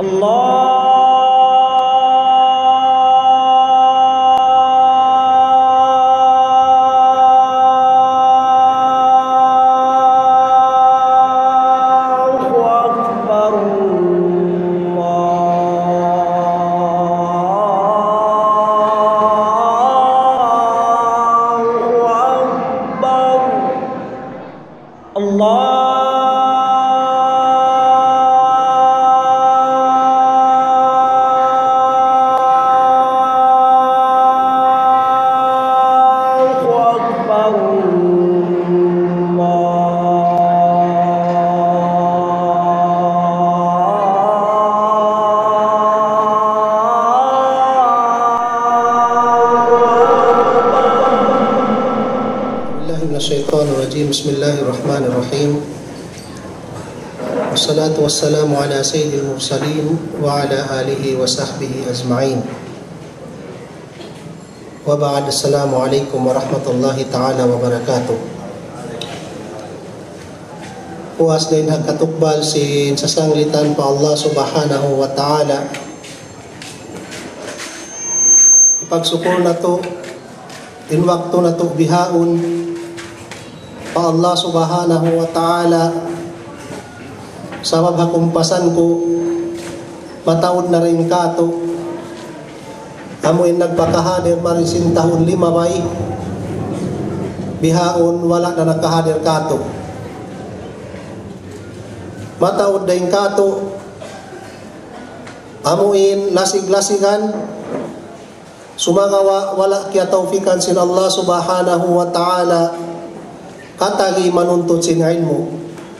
Bismillahirrahmanirrahim. Wassalatu wassalamu ala sayyidil mursalin wa ala alihi wa sahbihi ajma'in. Wa ba'd, assalamu alaikum warahmatullahi ta'ala wabarakatuh. Puas din hagkatukbal sin sasanglitan pa Allah subhanahu wa ta'ala. Ipagsukol na to, inwakto na to bihaon pa Allah subhanahu wa ta'ala sa mabhakumpasan ko mataon na rin kato amoy nagpakahadir marisin tahon 5 bay bihaon wala na nakahadir kato mataon na rin kato amoy lasig-lasigan sumagawa wala kya taufikan sin Allah subhanahu wa ta'ala katagi manuntut sin ilmu.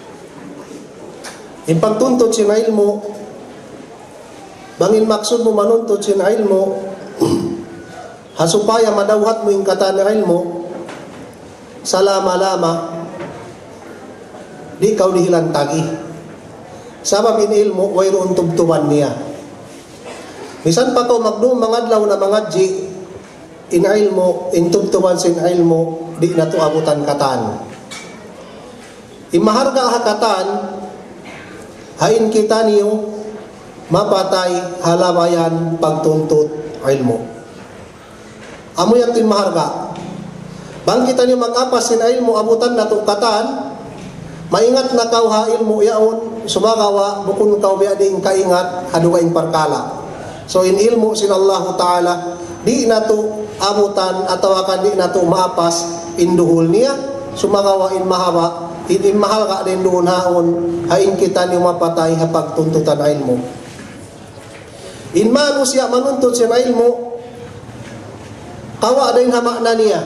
Yung pagtuntut sin ilmu, bangin maksud mo manuntut sin ilmu, hasupaya madawhat mo yung kata ng ilmu, salama-lama, di kau dihilang tagi. Sabab in ilmu, wayroon tubtuban niya. Misan pa ko magdum mangadlaw na mangadji, in ilmu, in tubtuban sin ilmu, di na to abutan katan. Imaharga hakatan, hain kita niyo mapatay halabayan pagtuntut ilmu. Amo yang tin maharga. Bang kita niyo magapas sin ilmu abutan na tukatan, maingat na kau ha ilmu yaon, sumagawa bukun kau biading kaingat haduwaing parkala. So in ilmu sin Allah Ta'ala, di na to abutan atau akan di na to maapas induhul niya, sumagawa in mahaba. Hindi mahal ka din doon haon hain kita niyo mapatay hapag tuntutan ilmu. In manu siya manuntut siya ilmu kawa din hama na niya.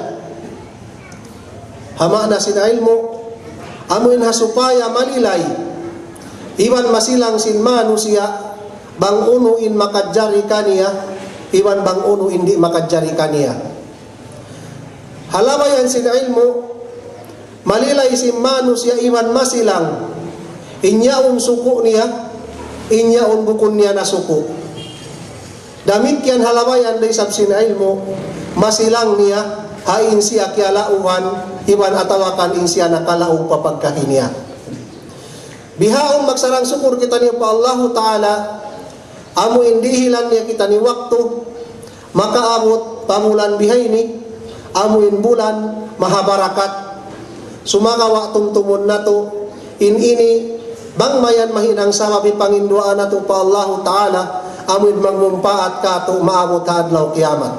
Hama na sin ilmu amuin hasupaya manilay iwan masilang sin manu siya bang uno in makadjari kaniya iwan bang uno hindi makadjari kaniya. Halamayan sin ilmu malilay si manus ya iman masilang inyaon suku niya inyaon bukun niya na suku damikyan halawayan day sabsin ilmu masilang niya hain siya kialauan iwan atawakan in siya nakalaong papagkahin niya bihaon magsarang sukur kita niya pa Allah Ta'ala amo indihilan niya kita ni waktu makaabot pamulan bihay ni amuin bulan mahabarakat sumagawa tumtumun na to in ini bang mayan mahinang sawabi panginduaan na to pa Allah Ta'ala amuin magmumpaat ka to maabot hadlaw kiamat.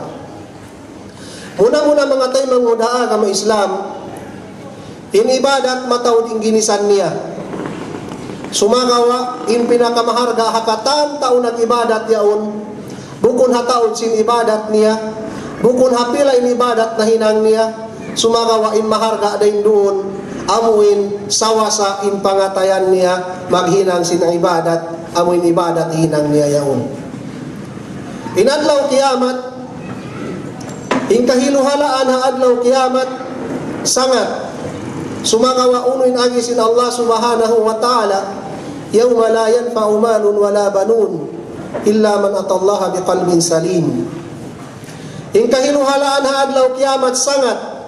Muna mga tayo mangudaa ka Islam in ibadat matawid in ginisan niya sumagawa in pinakamaharga hakatan taon ng ibadat yaon bukun hataon sin ibadat niya bukun hapila in ibadat na hinang niya sumagawa in maharga din doon amuin sawasa in pangatayan niya maghinang sin ibadat amuin ibadat hinang niya yaon inadlaw kiamat in kahiluhalaan ha adlaw kiamat sangat sumagawa unuin agi sin Allah subhanahu wa ta'ala yawma la yanfa'u malun wala banun illa man atallaha biqalbin salim in kahiluhalaan ha adlaw kiamat sangat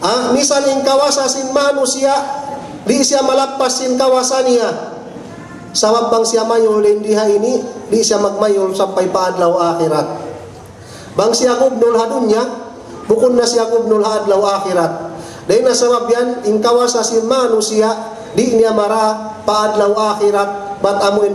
misan in kawasa sin manu siya di siya malappas sin kawasan niya sabab bang siya mayol diha ini di siya magmayol sampai paadlaw akhirat. Bang siya kubnul hadunya bukun na siya kubnul adlaw akhirat. Dahil na sabab yan ingkawasa si manusia di niya mara paadlaw akhirat bat amuin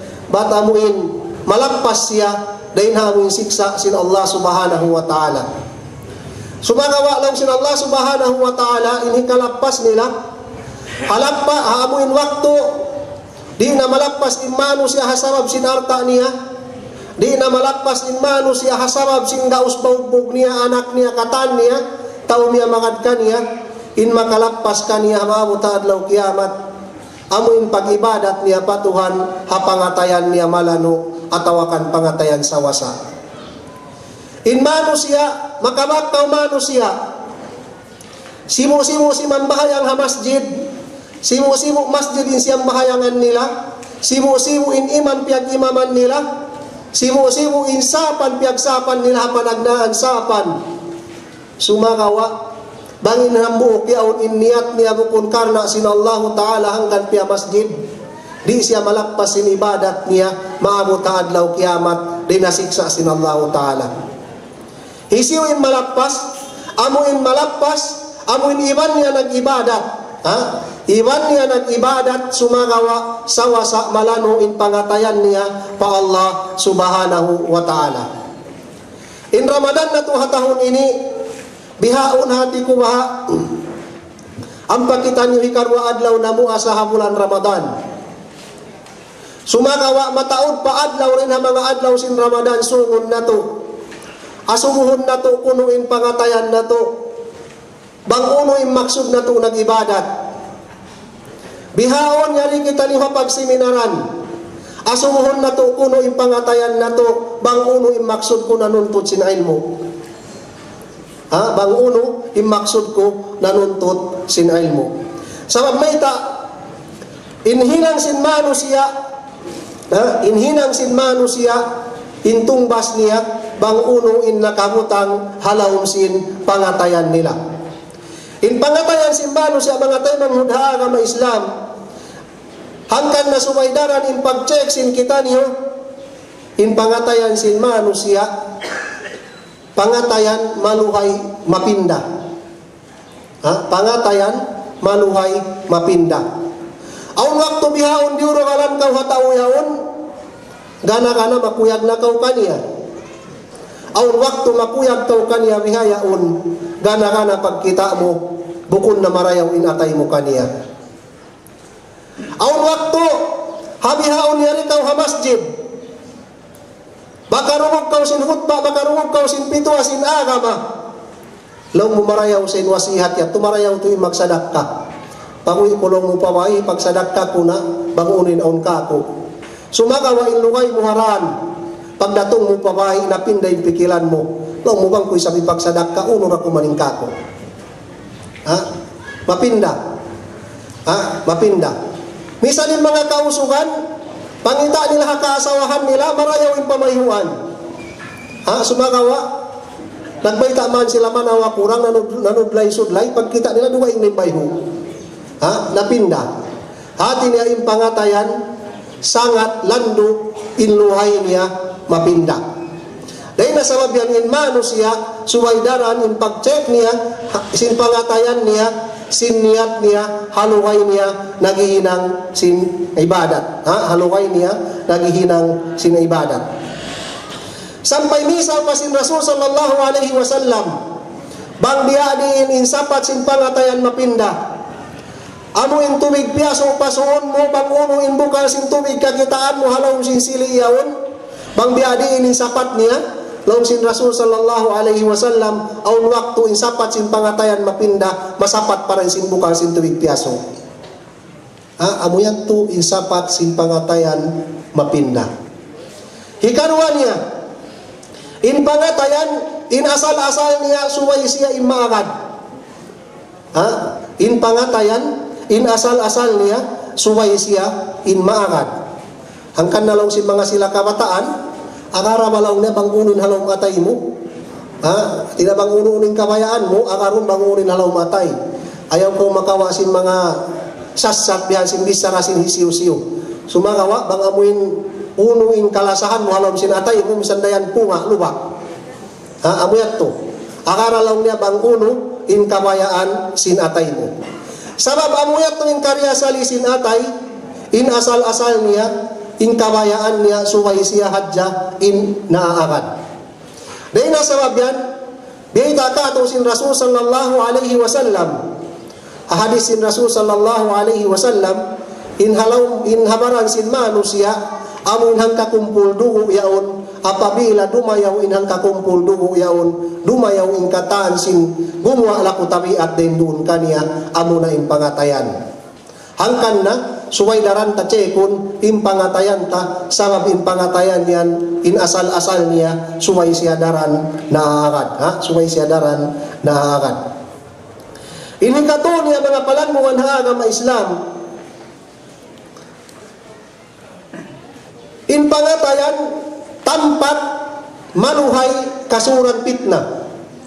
malagpas siya dahil hamuin siksa sin Allah subhanahu wa ta'ala. Sumagawa lang sin Allah subhanahu wa ta'ala inhi kalagpas nila hamuin waktu di na malagpas in manusia hasabab sin arta niya, di na malagpas in manusia hasabab sin gaus baugbog niya anak niya katan niya tao niya makadkan niya in makalagpas kaniya maabot adlaw kiamat amuin pag-ibadat niya patuhan hapangatayan niya malano atawakan pangatayan sa wasa. In manusia makabaktaw manusia simu-simu si mambahayang ha masjid, simu-simu masjid in siyang bahayangan nila, simu-simu in imam piag-imaman nila, simu-simu in sapan piag-sapan nila panagnaan sapan. Sumagawa bangin hambuok yaon in niyat niya bukun karna sin Allah ta'ala hanggan piya masjid di siya malakpas sin ibadat niya maabot adlaw kiamat di nasiksa sin Allah ta'ala. Isiwin malakpas amuin malakpas amuin iban niya nag-ibadat, iban niya nag-ibadat sumagawa sawasa malano in pangatayan niya pa Allah subhanahu wa ta'ala. In Ramadan na tuhatahon ini bihaon hati ko baha ang pakitan niyo hikarwa adlaw na mo sa bulan Ramadan. Sumagawa mataod pa adlaw rin ang mga adlaw sin Ramadan sungon na to. Asumuhon na to kunuin pangatayan na to. Bang unuin maksud na to nag-ibadat. Bihaon yari kita niyo pagsiminaran. Asumuhon na to kunuin pangatayan na to. Bang unuin maksud ko nanuntut sin ilmo. Bang uno imaksud ko nanuntut sin ilmo. Sabab may inhinang sin manusia intungbas niya bang uno in nakabutang halawom sin pangatayan nila. In pangatayan sin manusia mga tayo manghudha nga Islam hangkan na sumaydaran in pag-check sin kita niyo in pangatayan sin manusia pangatayan maluhay mapinda. Pangatayan maluhay mapinda. Aun waktu bihaon diuro kalan kau hatao yaon gana makuyag na kau kaniya. Aun waktu makuyag kau kaniya bihayaon gana pagkita mo bukun na marayaw inatay mo kaniya. Aun waktu habihaon yari kau ha masjid bakarungog kau sin hutba, bakarungog kau sin pitwa, sin agama. Law mo marayaw sin wasihat ya, tumarayaw to magsadak ka. Panguy kulong mo pawai, pagsadak ka kuna, bangunin aun ka ko. Sumagawa in lungay mo haran, pagdatong mo pawai, napinday pikilan mo. Law mo bang kuy sabi pagsadak ka, uno ra kumaning ka ko. Mapinda. Mapinda. Misan yung mga kausugan, pangita nila kaasawahan nila, marayaw yung pamayuan. Sumagawa, nagbayta man sila manawa kurang, nanudlay-sudlay, pagkita nila, duwa yung bayho. Napinda. Hati niya yung pangatayan, sangat, lando, inluhay niya, mapinda. Dahil nasabab yan, in manusia, suwaydaran, in pag-check niya, sin pangatayan niya, sin niyat niya, haluhay niya, naghihinang sin ibadat. Haluhay niya, naghihinang sin ibadat. Sampay misal pa sin Rasul sallallahu alaihi wasallam, bang diadiin in sapat sin pangatayan mapinda. Amo in tubig piyaso pasuon mo, bang uno in bukal sin tubig kakitaan mo, halaw sin siliyaon, bang diadiin in sapat niya, law sin Rasul sallallahu alaihi wasallam aun waktu in sapat sin pangatayan mapinda masapat para sin bukal sin tubig piaso. Amo yan to in sapat sin pangatayan mapinda. Hikarwa niya in pangatayan in asal-asal niya suway siya in maagad. In pangatayan in asal-asal niya suway siya in maagad. Hangkan na lang si mga sila kabataan akara malaw na bangunin halaw matay mo. Tila bangunin kabayaan mo, akaron bangunin halaw matay. Ayaw ko makawasin mga sasat bihan sin bisa rasin hisiw-siw. sumagawa bang amuin unuin kalasahan mo halom sinatay mo misandayan punga luba. Amuyat to. Akara lang niya bang uno in kabayaan sinatay mo. Sabab amuyat to in karya sali sinatay in asal-asal niya in kabayaan niya suway siya hadja in naaagad. Dahil nasabab yan, bihita ka ito sin Rasul sallallahu alaihi wasallam. Hadis sin Rasul sallallahu alaihi wasallam, in habaran sin manusia, amun hang kakumpul dugo yaon, apabila dumayaw in hang kakumpul dugo yaon, dumayaw in kataan sin gumwa laku tabiat din doon kaniya, amun na in pangatayan. Hangkan na, suway daran ta cekun, in pangatayan ta, sabab in pangatayan yan, in asal-asal niya, suway siya daran naaagad. Suway siya daran naaagad. Ini kato niya mga palanmungan haagam Islam. In pangatayan, tampat manuhay kasuran pitna.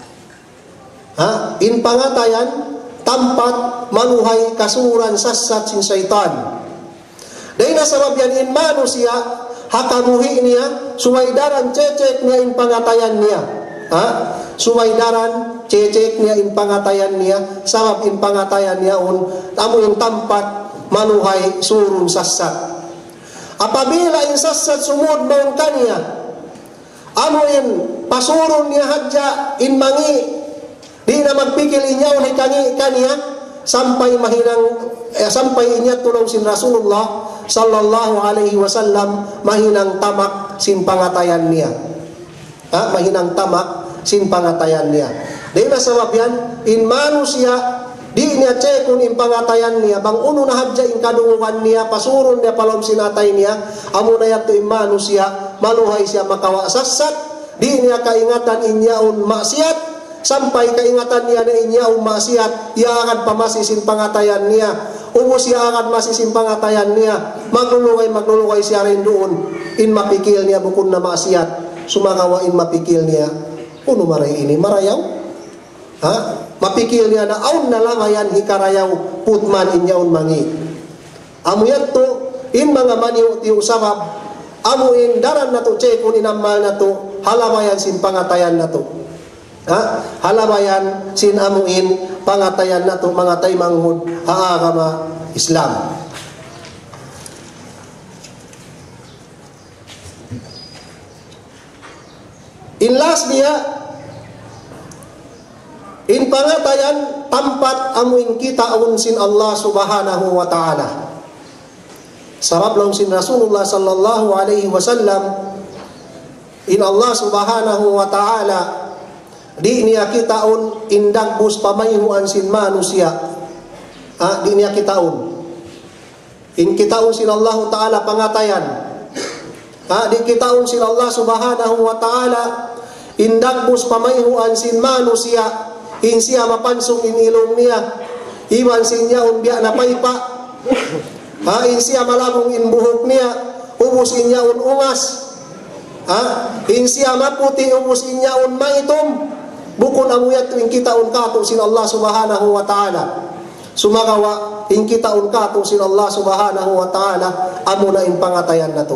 In pangatayan, tampat manuhay kasuran sasat sin syaitan. Dahil nasabab yan in manusia, hakamuhi niya, suwaydaran cecek niya in pangatayan niya. Suwaydaran cecek niya in pangatayan niya, sabab in pangatayan niya amo yung tampat manuhay surun sasat. Apabila in sasat sumud maun kaniya, amo in pasurun niya hadja in mangi, di na magpikil inyaw ni kaniya, sampai inya tulong sin Rasulullah sallallahu alaihi wasallam mahinang tamak sin pangatayan niya. Mahinang tamak sin pangatayan niya. Dahil nasabab yan, in manusia, di niya cekun in pangatayan niya, bang uno na hadja in kadunguan niya, pasurun niya palom sinatay niya, amo na yato in manusia, maluhay siya makawasasat, di niya kaingatan inyaon maksiat, sampai kaingatan niya na inyaon maksiat, iakan pamasisin pangatayan niya, ubos iakan masisin pangatayan niya, maglulukay siya rin doon, in mapikil niya bukod na maksiat, sumagawa in mapikil niya, uno maray ini marayaw, mapikil niya na aun nalamayan hikarayaw putman inyaon mangi. Amuyat to in mga maniw ti usabab, amuin daran na to cekun inamal na to, halamayan sin pangatayan na to. Halamayan sin amuin pangatayan na to, mga tay manghud haagama Islam. In last niya, in pangatayan, tampat amuin kita sin Allah subhanahu wa ta'ala. Sarab lang sin Rasulullah sallallahu alaihi wasallam, in Allah subhanahu wa ta'ala, di niya kitaon indagbus pamayhuan sin manusia. Di niya kitaon. In kitaon sin Allah ta'ala pangatayan. Di kitaon sin Allah subhanahu wa ta'ala indagbus pamayhuan sin manusia, in siya mapansong in ilong niya, iwan sin niya unbiya na paypa, in siya malabong in buhok niya, ubus in niya unungas, in siya maputi, ubus in niya un maitom, bukon amuyat in kita un kato sin Allah subhanahu wa ta'ala. Sumagawa in kita un kato sin Allah subhanahu wa ta'ala, amo na in pangatayan na to.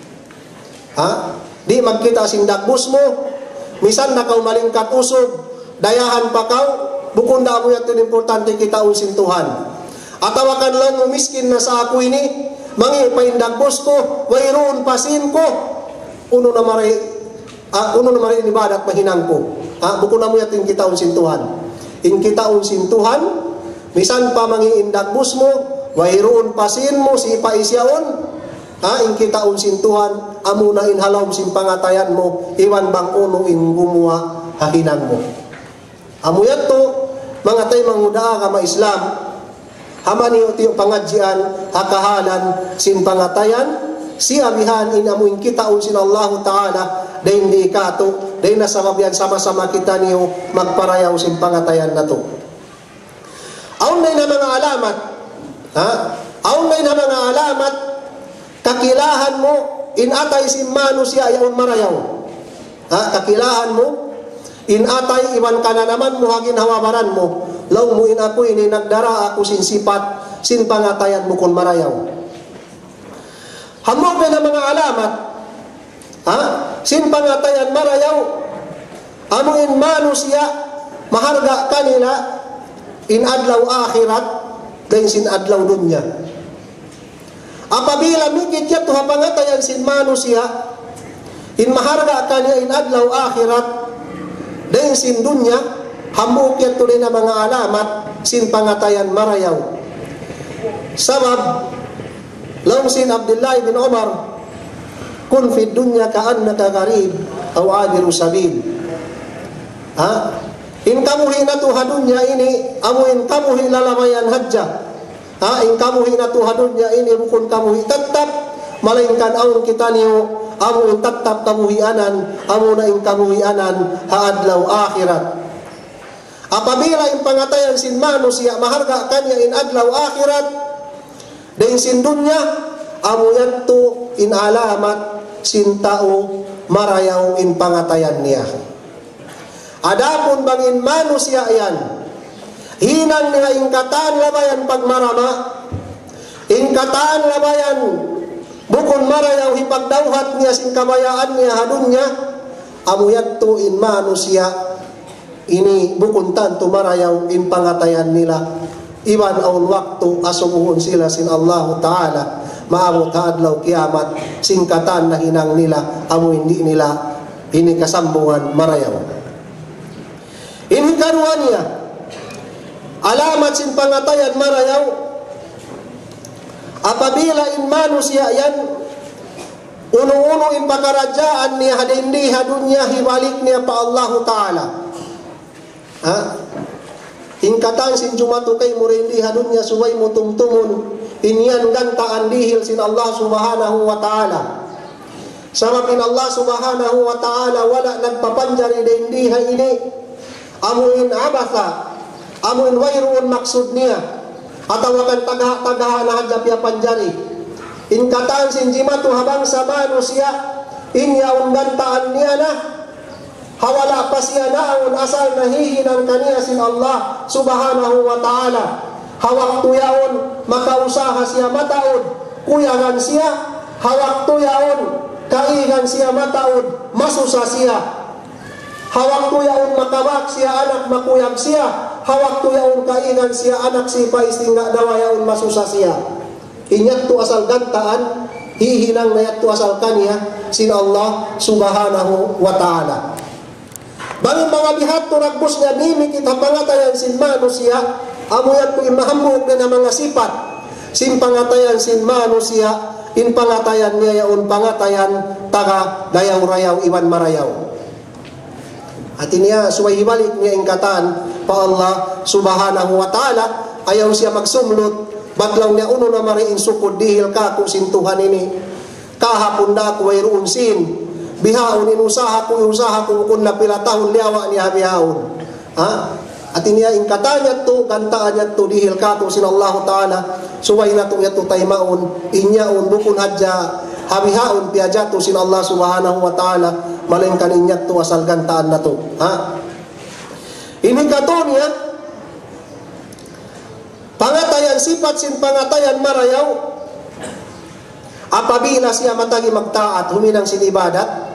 Di magkita sin dagbus mo, misan na kau malingkat usog, dayahan pa kau, bukon na mo yato importante kita usin Tuhan. At awakan lang mo miskin na sa ako ini, mangi paindagbos ko, wayroon pasin ko, uno na maray ibadat mahinang ko. Bukon na mo yato kita usin Tuhan. In kita usin Tuhan, misan pa mangi indagbos mo, wayroon pasin mo, si paisyaon, in kita usin Tuhan, amuna in halaw sin pangatayan mo, iwan bang uno in gumuha hahinan mo. Amuyat to, mga tay mangudaa ka ma-Islam, hamani o tiyo pangadjian, hakahalan, sin pangatayan, si abihan in amuin kita sin Allah Ta'ala, dahin di ikato, dahin nasababyan sama-sama kita niyo magparayaw sin pangatayan na to. Aun na mga alamat, aun na mga alamat, kakilahan mo, in atay sin manusia yaon marayaw. Kakilahan mo, in atay iwan ka na naman mo hagin hawabaran mo, law mo in ako ini nagdara ako sin sipat, sin pangatayan mo kon marayaw. Hamo na mga alamat. Sin pangatayan marayaw. Amuin manu siya maharga kanila in adlaw akhirat dan sin adlaw dunya. Apabila mikit ya tuha pangatayan sin manu siya in maharga kanila in adlaw akhirat dan sin dunya, hambuk ya tuloy na mga alamat sin pangatayan marayaw. Sabab law sin Abdullah bin Umar kun fi dunya ka'annaka gharib aw abiru sabil. In kamuhi na tuha dunya ini amuin kamuhi lalamayan hajjah. In kamuhi na tuha dunya ini bukun kamuhi tetap malainkan aun kita niyo amuin tetap kamuhi anan amuna in kamuhi anan haadlaw akhirat. Apabila in pangatayan sin manusia maharga kanya in adlaw akhirat dan sin dunya amuyan tu in alamat sin tao marayaw in pangatayan niya. Adapun bangin manusia yan, hinang niya ingkatan labayan pagmarama, ingkatan labayan bukon marayaw hipagdawhat niya sin kabayaan niya hadunya, amuyat to in manusia ini bukon tanto marayaw in pangatayan nila. Iwan aun waktu asumuhon sila sin Allah Ta'ala maabot adlaw kiamat singkatan na hinang nila amo hindi nila ini kasambungan marayaw. Ini karuan niya alamat sin pangatayan marayaw apabila in manusia yan uno-uno in pakarajaan niya hadindi hadunya hibalik niya pa Allah Ta'ala. Ingkatan sin jumatu kay murindi hadunya suway mo tumtumun inyan gantaan dihil sin Allah Subhanahu wa Ta'ala. Sabab in Allah Subhanahu wa Ta'ala wala nagpapanjari dindiha ini amuin abasa amuin wayruun maksud niya atawa kan tagaha na hadya panjari. Ingkatan sin jimatu habang sa manusia inya gantaan niya na hawala pa siya naon asal nahihinang kaniya sin Allah Subhanahu wa Ta'ala. Hawak tuyaon makausaha siya mataod kuyangan siya, hawak tuyaon kaigan siya mataod masusa siya, hawak tuyaon makabak siya anak makuyag siya, hawak tuyaon kaigan siya anak si paistingga dawayaon masusa siya. Inyat tu asal gantaan hihinang na yat tu asal kaniya sin Allah Subhanahu wa Ta'ala. Bangin mga bihat to ragbos nga nimi kita pangatayan sin manusia amuyat to imahambog na mga sifat sin pangatayan sin manusia in pangatayan niya yaon pangatayan taga dayaw-rayaw iwan marayaw. At niya suway hibalik niya ingkatan pa Allah Subhanahu wa Ta'ala ayaw siya magsumlot baglaw niya uno na mariin sukod dihil ka kung sintuhan ini kahapon na ako wayroon sin bihaon inusaha ko kun na pila tahon liawa niya bihaon. At iniya ingkatanya to kantaanya to dihil kato sin Allah Ta'ala suway na to yato taymaon inyaon bukun hadya habihaon piajato sin Allah Subhanahu wa Ta'ala malengkan inyat to asal gantaan na to. Ini kato niya pangatayan sifat sin pangatayan marayaw apabila siya matagi magtaat huminang sin ibadat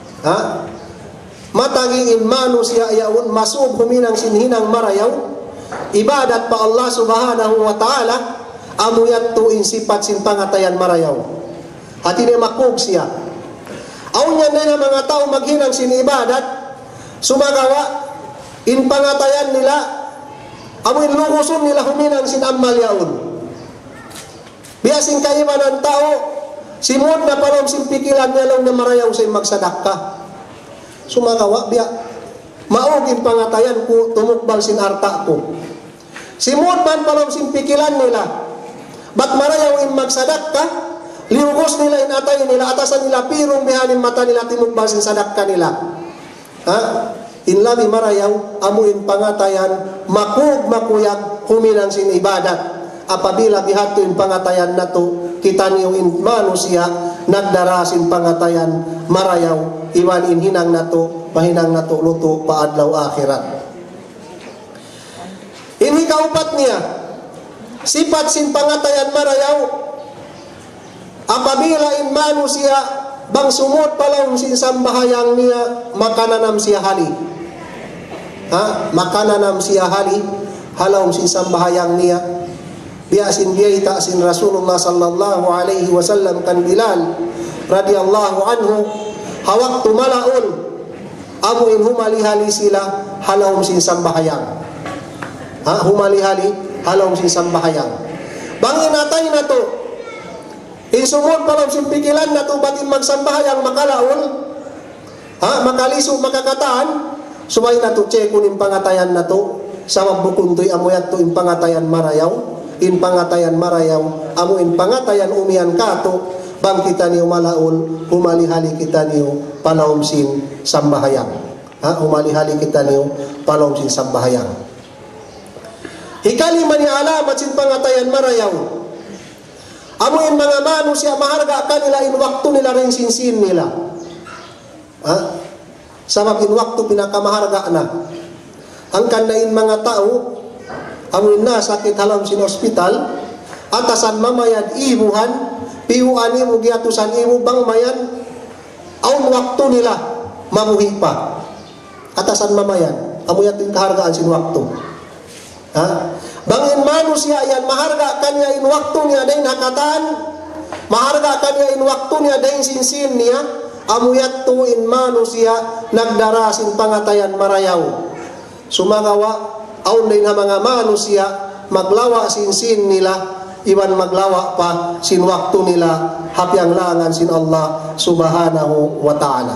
matagingin manu siya yaon masub huminang sinhinang marayaw ibadat pa Allah Subhanahu wa Ta'ala amuyat to in sifat sin pangatayan marayaw at ini makug siya aun yan na mga tao maghinang sin ibadat sumagawa in pangatayan nila amuin luguson nila huminang sin amal yaon biasing kaiba ng tao simod na palom sin pikilan niya lang na marayaw sa magsadaka sumagawa biya maugin pangatayan ko tumukbal sin arta ko simod man palom sin pikilan nila bat marayaw in magsadaka liugos nila inatay nila atasan nila pirong bihanin mata nila timukbal sin sadaka nila inlabi marayaw amuin pangatayan makug makuyag huminang sin ibadat apabila bihatuin pangatayan na to kita niyo in manusia nagdarasin pangatayan marayaw iwan in hinang na to pahinang na to luto paadlaw akhirat. Ini kaupat niya sifat sin pangatayan marayaw apabila in manusia bang sumot palang sin sambahayang niya makananam siya hali. Makananam siya hali halong sin sambahayang niya. Biasin biya sin Rasulullah sallallahu alaihi wasallam kan Bilal radhiyallahu anhu hawak tumalaon amuin humalihali sila halong sin sambahayang. Humalihali halong sin sambahayang. Bangin natay na to. Insumod palang sin pikilan na to batin magsambahayang makalaon. Makaliso makakataan. Sumay na to chekon in pangatayan na to. Sa magbukon to'y amuyat to in pangatayan marayaw. In pangatayan marayaw. Amo in pangatayan umiyan kato. Bang kita niyo malaon. Humalihali kita niyo palawom sin sambahayang. Humalihali kita niyo palawom sin sambahayang. Hikali man niya alamat sin pangatayan marayaw. Amo in mga manusia maharga kanila in waktu nila rin sinsin nila. Sabab in waktu pinakamaharga na. Ang kanain mga tao, amoy na sakit halam sin ospital, atasan mamayad imuhan, piuan imu giatusan imu bang mayan, aun waktu nila mamuhi pa. Atasan mamayan, amoy ating kahargaan sin waktu. Bangin manusia yan maharga kanya in waktu niya dahin hakatan, maharga kanya in waktu niya dahin sinsin niya, amuyat tu in manusia nagdarasin pangatayan marayaw. Sumagawa aun din na mga manusia maglawa sinsin nila iwan maglawa pa sin waktu nila hapyang langan sin Allah subhanahu wa ta'ala.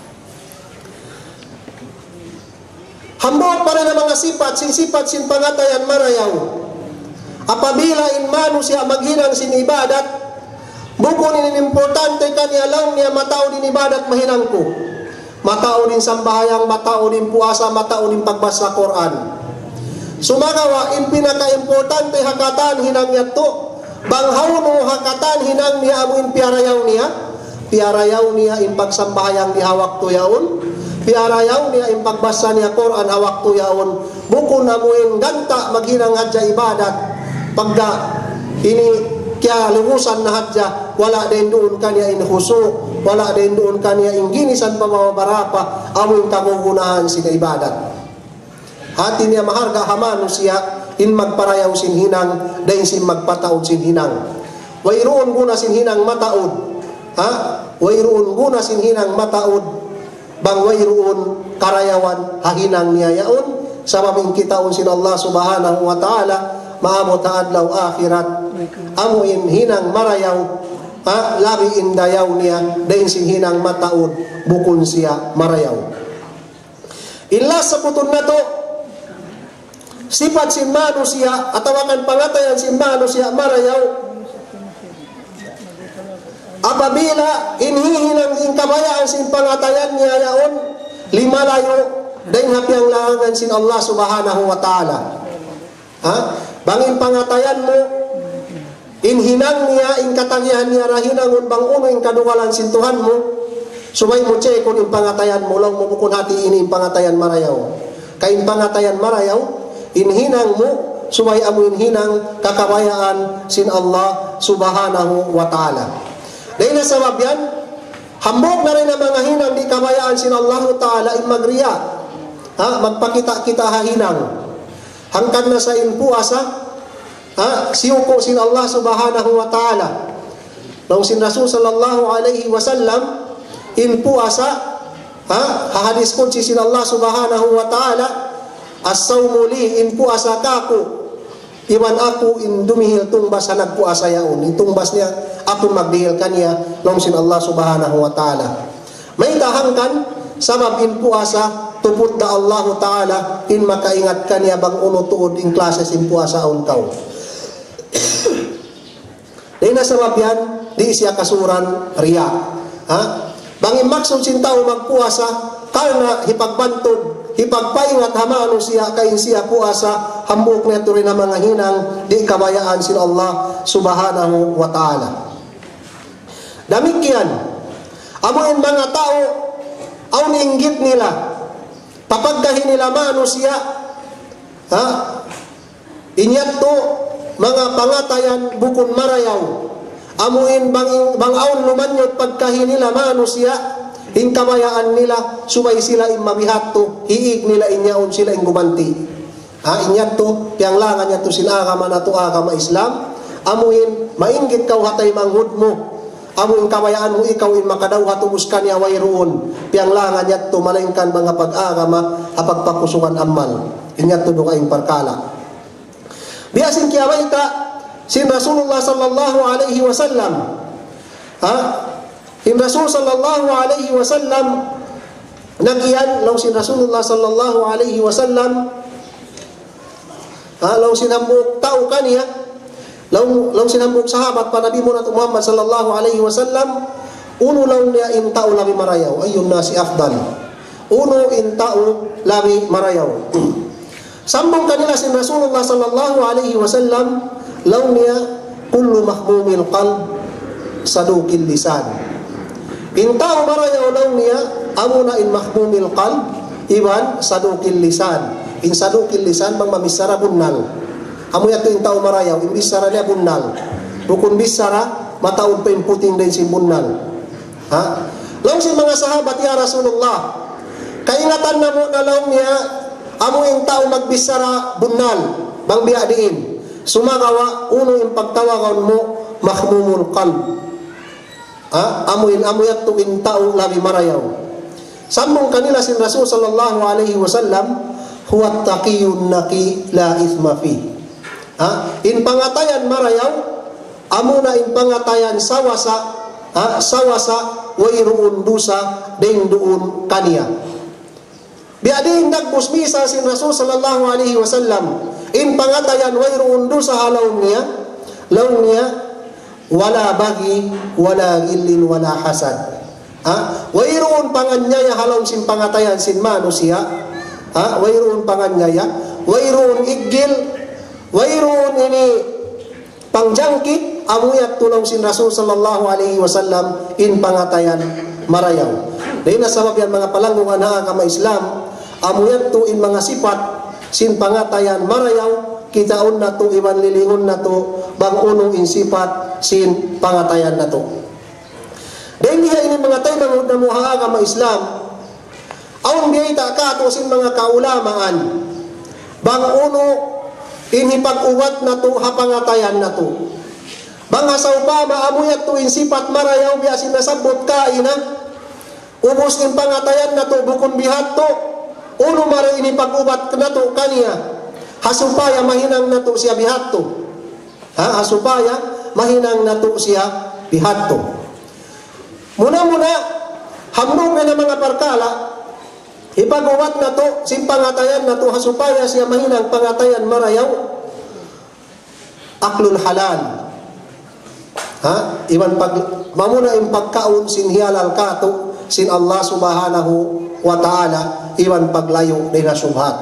Hambot pa rin ang mga sipat sin pangatayan marayaw. Apabila in manusia maghinang sin ibadat, bukon in importante kanya lang niya matao din ibadat mahinang ko. Matao din sambahayang, matao din puasa, matao din pagbasa Quran. Sumagawa, in pinaka-importante hakatan hinang niya to. Banghaw mo hakatan hinang niya amo in piarayaw niya. Piarayaw niya in pagsambahayang ni hawak to yaon. Piarayaw niya in pagbasa niya Quran hawak to yaon. Bukon amo in ganta maghinang hadya ibadat. Pagda ini kaya lumusan na hadya, wala din doon kanya in huso, wala din doon kanya in ginisan pamabarapa, amoy kagugunahan sina ibadat. Hati niya maharga hamano siya, in magparayaw sin hinang, dahin sin magpataod sin hinang. Wayroon guna sin hinang mataod. Wayroon guna sin hinang mataod, bang wayroon karayawan hahinang niya yaon, sa maming kitaon sin Allah subhanahu wa ta'ala, maamot adlaw akhirat amuin hinang marayaw labi indayaw niya dahin sin hinang mataod bukon siya marayaw. Ilas sa putun na to sifat sin manusia atawakan pangatayan sin manusia marayaw apabila inhihinang sin kabayaan sin pangatayan niya yaon limalayo dahin hapyang langan sin Allah subhanahu wa ta'ala. Bangin pangatayan mo inhinang niya in katangihan niya rahinangon bang uno in kaduwalan sin Tuhan mo sumay mo chekon in pangatayan mo lang mo bukon hati ini in pangatayan marayaw kain pangatayan marayaw inhinang mo sumay amo inhinang kakabayaan sin Allah subhanahu wa ta'ala. Dahil na sabab yan hambog na rin ang mga hinang di kabayaan sin Allah ta'ala in magriya magpakita kita hahinang hangkan na sa inpuasa, siyuko sin Allah subhanahu wa ta'ala. Nung sin Rasul sallallahu alaihi wasallam, inpuasa, hahadis ko sin Allah subhanahu wa ta'ala, as-sawmu li, inpuasa kako, iwan ako in dumihil tungbas sa nagpuasa yaon. Intungbas niya, ako magdihil kanya, nung sin Allah subhanahu wa ta'ala. May tahangkan, sabab inpuasa, tupot da Allah Ta'ala in makaingat kanya bang uno tuod in klase sin puasa on kaw. Dahil na sabab yan, di siya kasuran riya. Bang imaksod sin tao magpuasa, karna hipagbantog, hipagpaingat hamano siya, kain siya puasa, hambuk na ito rin ang mga hinang, di kabayaan sin Allah subhanahu wa ta'ala. Damikyan, amuin mga tao, aw niinggit nila, papagdahin nila manusia, inyat to mga pangatayan bukon marayaw, Amuin bangaon lumanyot pagkahi nila manusia, hingkamayaan nila, subay sila mabihat to, hiig nila inyaon sila gumanti. Inyat to, pianglangan niya to sinagama na to agama Islam, amuin, mainggit kau hatay manghud mo, amuin kamayaan mo ikaw in makadaw hatubus ka niya wayroon, pianglangan niya to, malingkan mga pag-agama, apagpakusungan amal, inyat to do kaing parkala. Biasin kiyawaita, sin Rasulullah sallallahu alaihi wasallam, in Rasul sallallahu alaihi wasallam, nagiyan, law sin Rasulullah sallallahu alaihi wasallam, law sinambuk tao kaniya, law sinambuk sahabat pa Nabi mo na Muhammad sallallahu alaihi wasallam, uno law niya in tao labi marayaw, ayun na si afdal, uno in tao labi marayaw. Sambong kanila sin Rasulullah sallallahu alaihi wasallam, law niya kullu mahmumil qalb sadukil lisan. In tao marayaw law niya amuna in mahmumil qalb iban sadukil lisan. In sadukil lisan bang mamisara bunnal. Amo yato in tao marayaw in bisara niya bunnal. Bukun bisara mataod pa in puting din si bunnal. Law si mga sahabat ya Rasulullah, kaingatan na mo na law niya amo in tao magbisara bunnal bang biya diin. Sumagawa uno yung pagtawagan mo mahmumul qalb. Amuyat to in tao labi marayaw. Sambong kanila sin Rasul sallallahu alaihi wasallam, huwa taqiyun naqi la ithma fi. In pangatayan marayaw, amo na in pangatayan sawasa wayruun dusa ding duun kaniya. Biadin nagbusmisa sin Rasul sallallahu alaihi wasallam, in pangatayan wayroon do sa halaw niya, wala bagi, wala gilin, wala hasad. Wayroon panganyaya halaw sin pangatayan sin manusia, wayroon panganyaya, wayroon iggil, wayroon ini pangjangkit, amuyat tulong sin Rasul sallallahu alaihi wasallam in pangatayan marayaw. Dahil nasabab yan mga palanggungan na agama Islam, amuyat to in mga sifat sin pangatayan marayaw, kitaon na to, iban lilingon na to, bang unong in sifat sin pangatayan na to. Dahil niya ini mga tayo na muha agama Islam, awan biyayta ka to sin mga kaulamaan, bang uno inipag-uwat na to, hapangatayan na to. Bang asaw pa, maamuyat to in sifat marayaw, biya sinasabot ka ina, ubos in pangatayan na to, bukon bihat to, uno mara inipag-ubat na to kaniya, hasupaya mahinang na to siya bihat to. Hasupaya mahinang na to siya bihat to. Muna-muna, hamdong na mga parkala, ipag-ubat na to, simpangatayan na to, hasupaya siya mahinang pangatayan marayaw, aklul halal. Iwan mamuna yung pagkaon sin hialal kato, sin Allah subhanahu wa ta'ala, iwan paglayo din na subhat.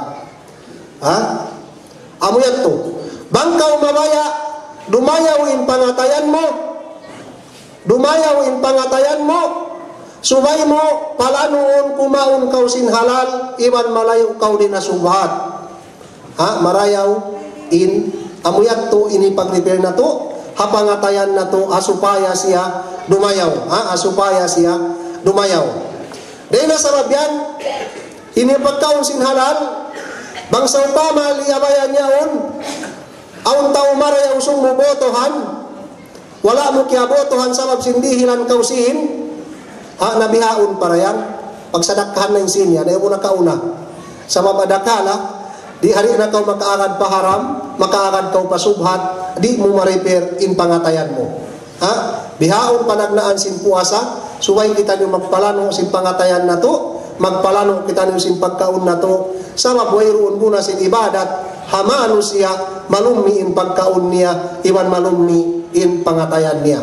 Amuyat to, bangkaw mabaya, dumayaw in pangatayan mo, dumayaw in pangatayan mo, subay mo, palanoon kumaon kaw sin halal, iwan malayo kaw din na subhat. Marayaw in, amuyat to, inipag-repair na to, hapangatayan na to, asupaya siya dumayaw. Asupaya siya dumayaw. Dahil nasarap yan, inipagkaon sin halal, bangsaw pa maliyabayan niyaon, aun tao marayaw sung mubotohan, wala mo kiyabotohan sabab sindihilan kausin, nabihaon para yan, pagsadakhan na yung sinya, na yung muna kauna, sa mabadakala, di hari na kau makaagad paharam, makaagad kau pasubhat, di mo ma-repair in pangatayan mo. Bihaon panagnaan sin puasa, suway kita nyo magpalano sin pangatayan na to, magpalano kita nyo sin pagkaon na to, sa mabwayroon muna sin ibadat, hamano siya, malumni in pagkaon niya, iwan malumni in pangatayan niya.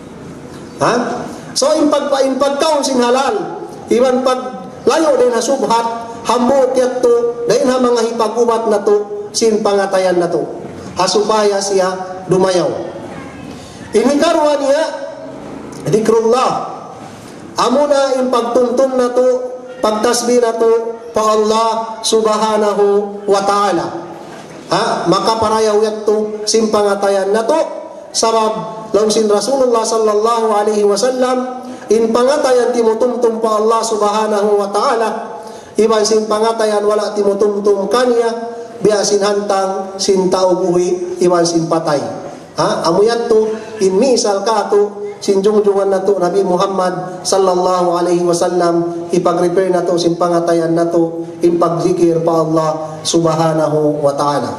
So in pagkaon sin halal, iwan paglayo din na subhat, hambot yat to, dahil ha mga hipagubat na to, sin pangatayan na to. Hasupaya siya dumayaw. Inikarwa niya, dikrullah. Amo na in pagtuntun na to, pagtasbih na to, pa Allah subhanahu wa ta'ala. Makaparayaw yat to, sin pangatayan na to, sabab laung sin Rasulullah sallallahu alaihi wasallam in pangatayan timutumtum pa Allah subhanahu wa ta'ala iban sin pangatayan wala timutumtum kanya biasin hantang sin tao buhi iban sin patay. Amuyat to in misal ka to sinjungjungan na to Nabi Muhammad sallallahu alaihi wasallam ipag-repair na to sin pangatayan na to in pagzikir pa Allah subhanahu wa ta'ala.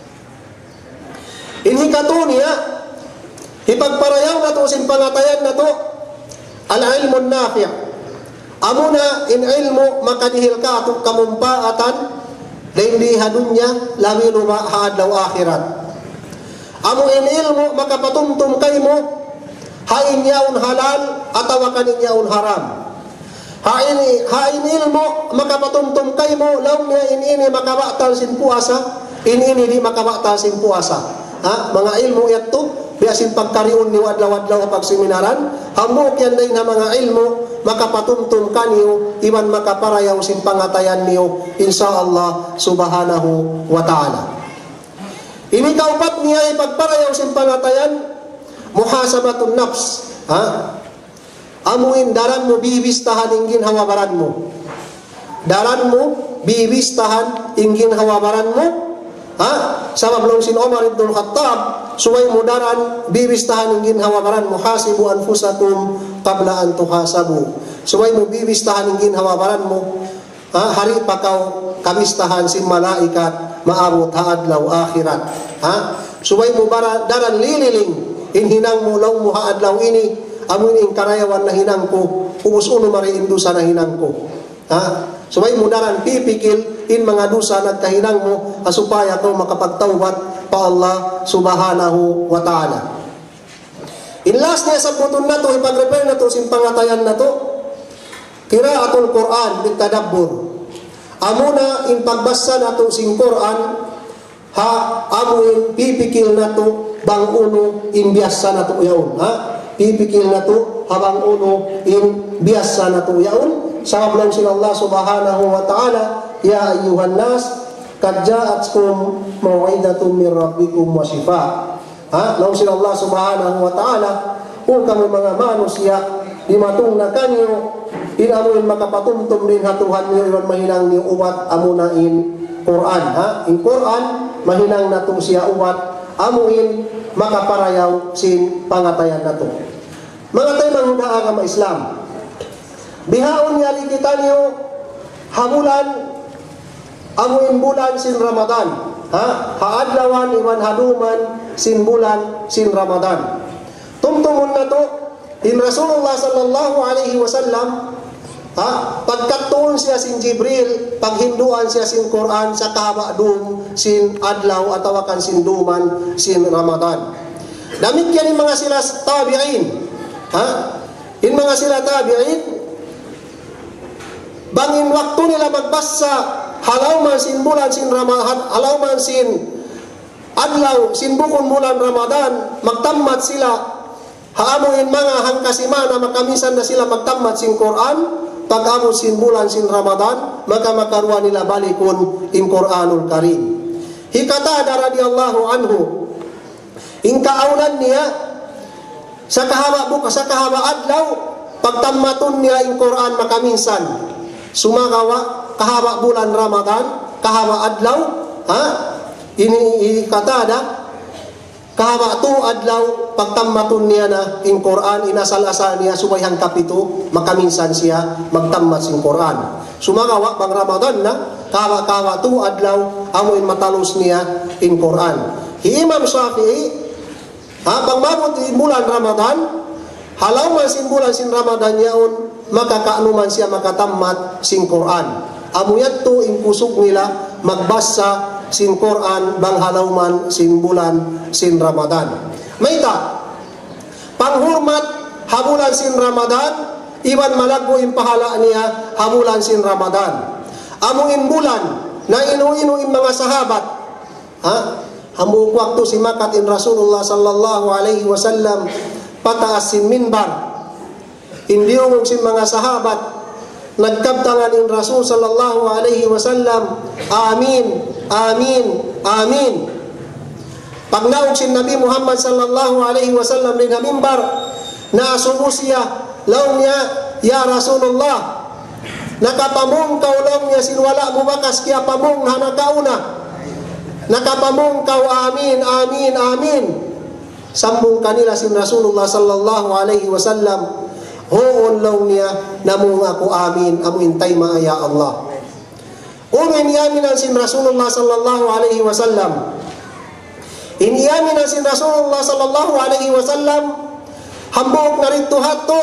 Inhikato niya ipagparayaw na to sin pangatayan na to al-ilmun nafi'. Amuna in ilmu makadihil ka ato kamumpaatan hindi hadunya lami luma haadlaw akhirat. Amu in ilmu makapatumtum kay mo hain yaun halal atawa kanin yaun haram. Hain ilmu makapatumtum kay mo law niya ini makabatal sin puasa ini di makabatal sin puasa. Mga ilmu yato biasin pagkariun ni wadlaw-wadlaw pagseminaran hamok yan day na mga ilmu makapatumtum kaniyo iman makaparayaw sin pangatayan niyo insyaallah subhanahu wa ta'ala. Ini kaupat niya ipagparayaw sin pangatayan muhasabatun nafs. Amuin daran mo bibistahan ingin hawabaran mo. Daran mo bibistahan ingin hawabaran mo. Sabab long sin Omar ibn Khattab suway mudaran bibistahan ingin hawabaran muhasibu anfusakum qabla an tuhasabu. Suway mo bibistahan ingin hawabaran mo hari pakaw kamistahan sin malaikat maabot haadlaw akhirat. Suway mo daran lililing in hinang mo law mo haadlaw ini amun in karayawan na hinang ko ubus uno mariin dusa na hinang ko. Suway mo daran pipikil in mga dusa nagkahinang mo asupaya ko makapagtawbat pa Allah subhanahu wa ta'ala. In last niya sa buton na to ipag-repair na to sin pangatayan na to qiraatul Quran bitadabbur. Amuna in pagbasa na to sin Quran amuin pipikil na to bang uno in biasa na to yaon. Pipikil na to habang uno in biasa na to yaon. Sabab lang sila Allah subhanahu wa ta'ala ya ayyuhan nas qad ja'atkum maw'idatun min rabbikum wa shifa. Lang sila Allah subhanahu wa ta'ala kung kami mga manusia di matung na kanyo inamuin makapatumtum din hatuhan niyo iwan mahinang niyo uwat amuna in Quran. In Quran mahinang na to siya uwat amuin makaparayaw sin pangatayan na to. Mga tayo mga agama Islam bihaon yali kita niyo habulan amuin bulan sin Ramadan. Haadlawan iwan haduman sin bulan sin Ramadan. Tumtumun na to in Rasulullah sallallahu alaihi wasallam pagkatuon siya sin Jibril paghinduan siya sin Quran sa kahaba dum sin adlaw atawakan sin duman sin Ramadan. Damit yan mga sila tabi'in. In mga sila tabi'in bangin waktu nila magbasa halaw man sin bulan sin Ramadan halaw man sin adlaw sin bukon bulan Ramadan magtammat sila haamuin mga hangkasimana makamisan na sila magtammat sin Quran pag-amo sin bulan sin Ramadan maka makaruan nila balikon in Quranul Karim. Hikatada radhiyallahu anhu in kaaunan niya sa kahaba adlaw pagtammaton niya in Quran makaminsan sumagawa kahaba bulan Ramadan kahaba adlaw ini katada kahaba tu adlaw pagtammaton niya na in Quran inasal-asal niya subayhang kapito makaminsan siya magtammat sin Quran sumagawa bang Ramadan na kahaba tu adlaw amoin matalos niya in Quran. Imam Syafi'i bang mabot in bulan Ramadan halaw man sin bulan sin Ramadan yaon makakaanuman siya makatammat sin Quran. Amuyat to in kusog nila magbasa sin Quran bang halaw man sin bulan sin Ramadan. Mayta panghurmat habulan sin Ramadan iwan malago in pahala niya habulan sin Ramadan. Amuin bulan na inu-inu in mga sahabat hamu waktu si makat in Rasulullah sallallahu alaihi wasallam pataas sin minbar indiungong sin mga sahabat nagkabtangan in Rasul sallallahu alaihi wasallam amin amin amin Pagnaog si Nabi Muhammad sallallahu alaihi wasallam din mimbar, na asubo siya, law niya, ya Rasulullah, nakapamungkaw law niya sinwala mo bakas kaya pamung hanakauna. Nakapamungkaw, amin, amin, amin. Sambung kanila si Rasulullah sallallahu alaihi wasallam, hoon law niya, namung ako amin, amuintay maaya Allah. Umin yaminan si Rasulullah sallallahu alaihi wasallam. Inyaminan si Rasulullah sallallahu alaihi wasallam, hambog na rito hato,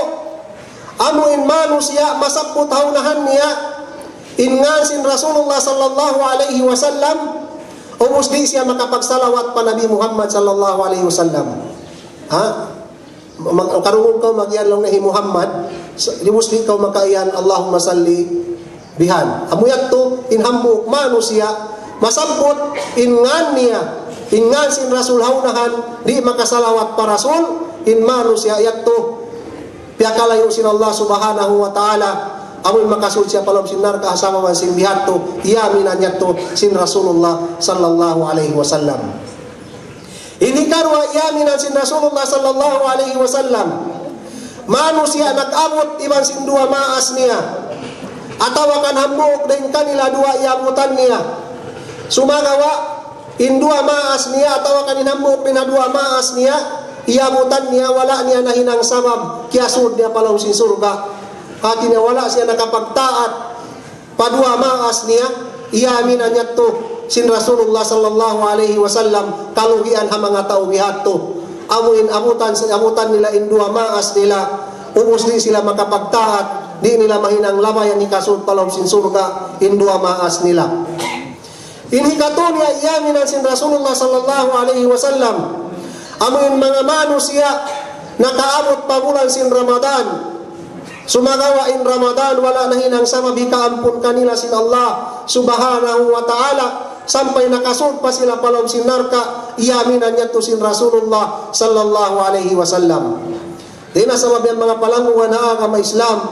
amuin manu siya, masapot haunahan niya, ingan si Rasulullah sallallahu alaihi wasallam, ubos di siya makapagsalawat pa Nabi Muhammad sallallahu alaihi wasallam. Ha? Karungon ka mag-iyan lang na Muhammad, ubos di ka makaiyan, Allahumma salli bihan. Amuyat to, inhambog manu siya, masapot, ingan niya, ingan sin Rasul haunahan, di makasalawat pa Rasul, inmanu siya yakto, piyakalayo sin Allah subhanahu wa ta'ala, amoy makasul siya palom sinar kahasama man sin bihat to, iyaminan niya to sin Rasulullah sallallahu alaihi wasallam. Ini karwa iyaminan sin Rasulullah sallallahu alaihi wasallam, manu siya nag-abot iban sin dua maas niya, atawakan hambuk din kanila dua iabutan niya, sumagawa in dua maas niya, atawakan inhambuk din na dua maas niya, iabutan niya, wala niya na hinang sabab, kiyasud niya palaw sin surga. Hati niya wala siya nakapagtaat, padua maas niya, iyaminan niya to, sin Rasulullah sallallahu alaihi wasallam, kalugian ha mga tao bihat to. Amuin abutan nila in dua maas nila, ubos di sila makapagtaat, di nila mahinang labay ang ikasud palaw sin surga, in dua maas nila. Inhikato niya iyaminan sin Rasulullah sallallahu alaihi wasallam, amuin mga manu siya, nakaabot pa bulan sin Ramadan, sumagawa in Ramadan, wala na hinang sama, bikaampun kanila sin Allah subhanahu wa ta'ala, sampay nakasud pa sila palom sin narka, iyaminan niya to sin Rasulullah sallallahu alaihi wasallam. Di na sa mabiyang mga palanguan na agama Islam,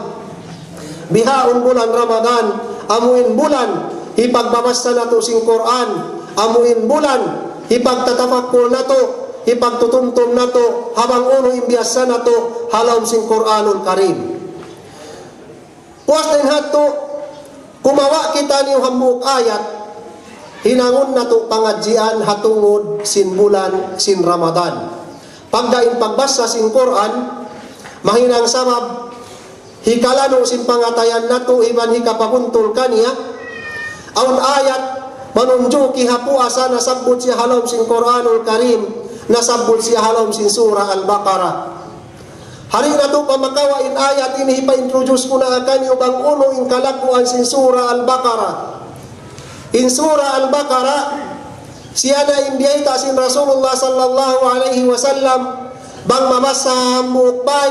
bihaon bulan Ramadan, amuin bulan, ipagbabasa na to sin Quran, amuin bulan, ipagtatafakul na to, ipagtutumtum na to, habang uno imbiyasa na to, halawm sin Quranul Karim. Puwas din hato, kumawa kita niyo hambuk ayat, hinangon na to pangadjian hatungod sin bulan sin Ramadan. Pagdain pagbasa sin Quran, mahinang sabab, hikalano sin pangatayan na to, iban hikapapuntul kaniya, aun ayat, manunjuk kihapuasa nasabot siya halom sin Quranul Karim, nasabot siya halom sin surah Al-Baqarah. Hari na to pamakawain ayat ini ipa-introduce ko na akan yung bang uno in kalakuan sin surah Al-Baqarah. In surah Al-Baqarah, siya na imbiyayta sin Rasulullah sallallahu alaihi wasallam, bang mamasa mukbay,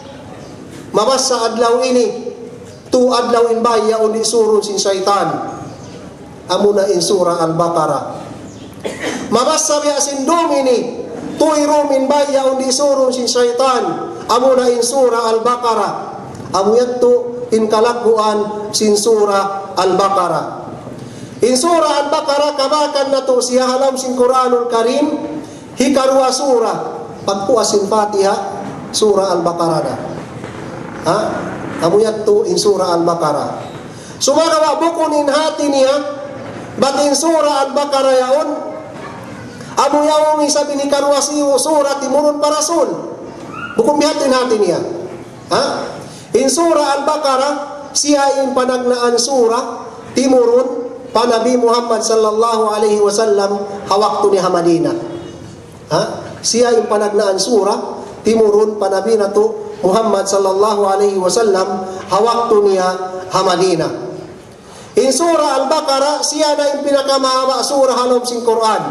mamasa adlaw ini, tu adlaw in baya undi surun sin syaitan. Amuna in surah Al-Baqarah. Mabasa biya sin domini, tuirum in baya undi surun sin syaitan. Amuna in surah Al-Baqarah. Amuyatto in kalakuan sin surah Al-Baqarah. In surah Al-Baqarah, kabakan na to siya halam sin Quranul Karim, hikarwa surah, pagpuas sin Fatiha, surah Al-Baqarah na. Ha? Amuyatto in surah Al-Baqarah. Sumagawa bukon in hati niya, batin surah Al-Baqarah yaon, amo yaong isabi ni karwasiyo surah timurun parasul, bukong bihatin hati niya. Ha? In surah Al-Baqarah, siya in panagnaan surah timurun pa Nabi Muhammad sallallahu alaihi wasallam hawakto ni Hamadina. Ha? Siya in panagnaan surah timurun pa Nabi na to Muhammad sallallahu alaihi wasallam hawakto niya Hamadina. In surah Al-Baqarah, siya na yung pinakamahaba surah halom sin Quran.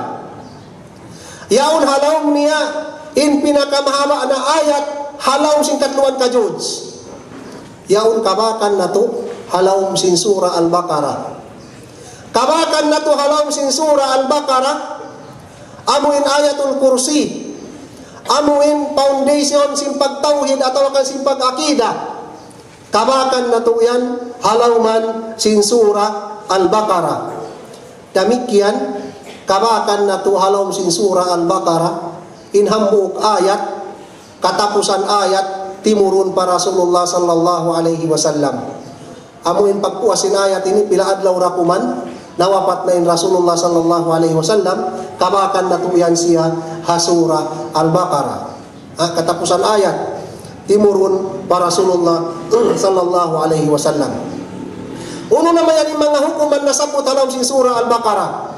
Yaon halom niya, in pinakamahaba na ayat, halom sin katluan kajuds. Yaon kabakan na to, halom sin surah Al-Baqarah. Kabakan na to halom sin surah Al-Baqarah, amuin ayatul kursi, amuin foundation sin pagtauhid atau kan sin pag-akida. Kabakan na to yan, halawman sin surah Al-Baqarah. Damikian, kabakan na to halom sin surah Al-Baqarah inhambuk ayat katapusan ayat timurun para Rasulullah sallallahu alaihi wasallam. Amuin pagpuasin ayat ini pila adlaw rakuman nawafat na in Rasulullah sallallahu alaihi wasallam kabakan na to yan siya hasura Al-Baqarah. Katapusan ayat timurun para Rasulullah sallallahu alaihi wasallam. Uno naman yan yung mga hukuman na sabot halom sin surah Al-Baqarah.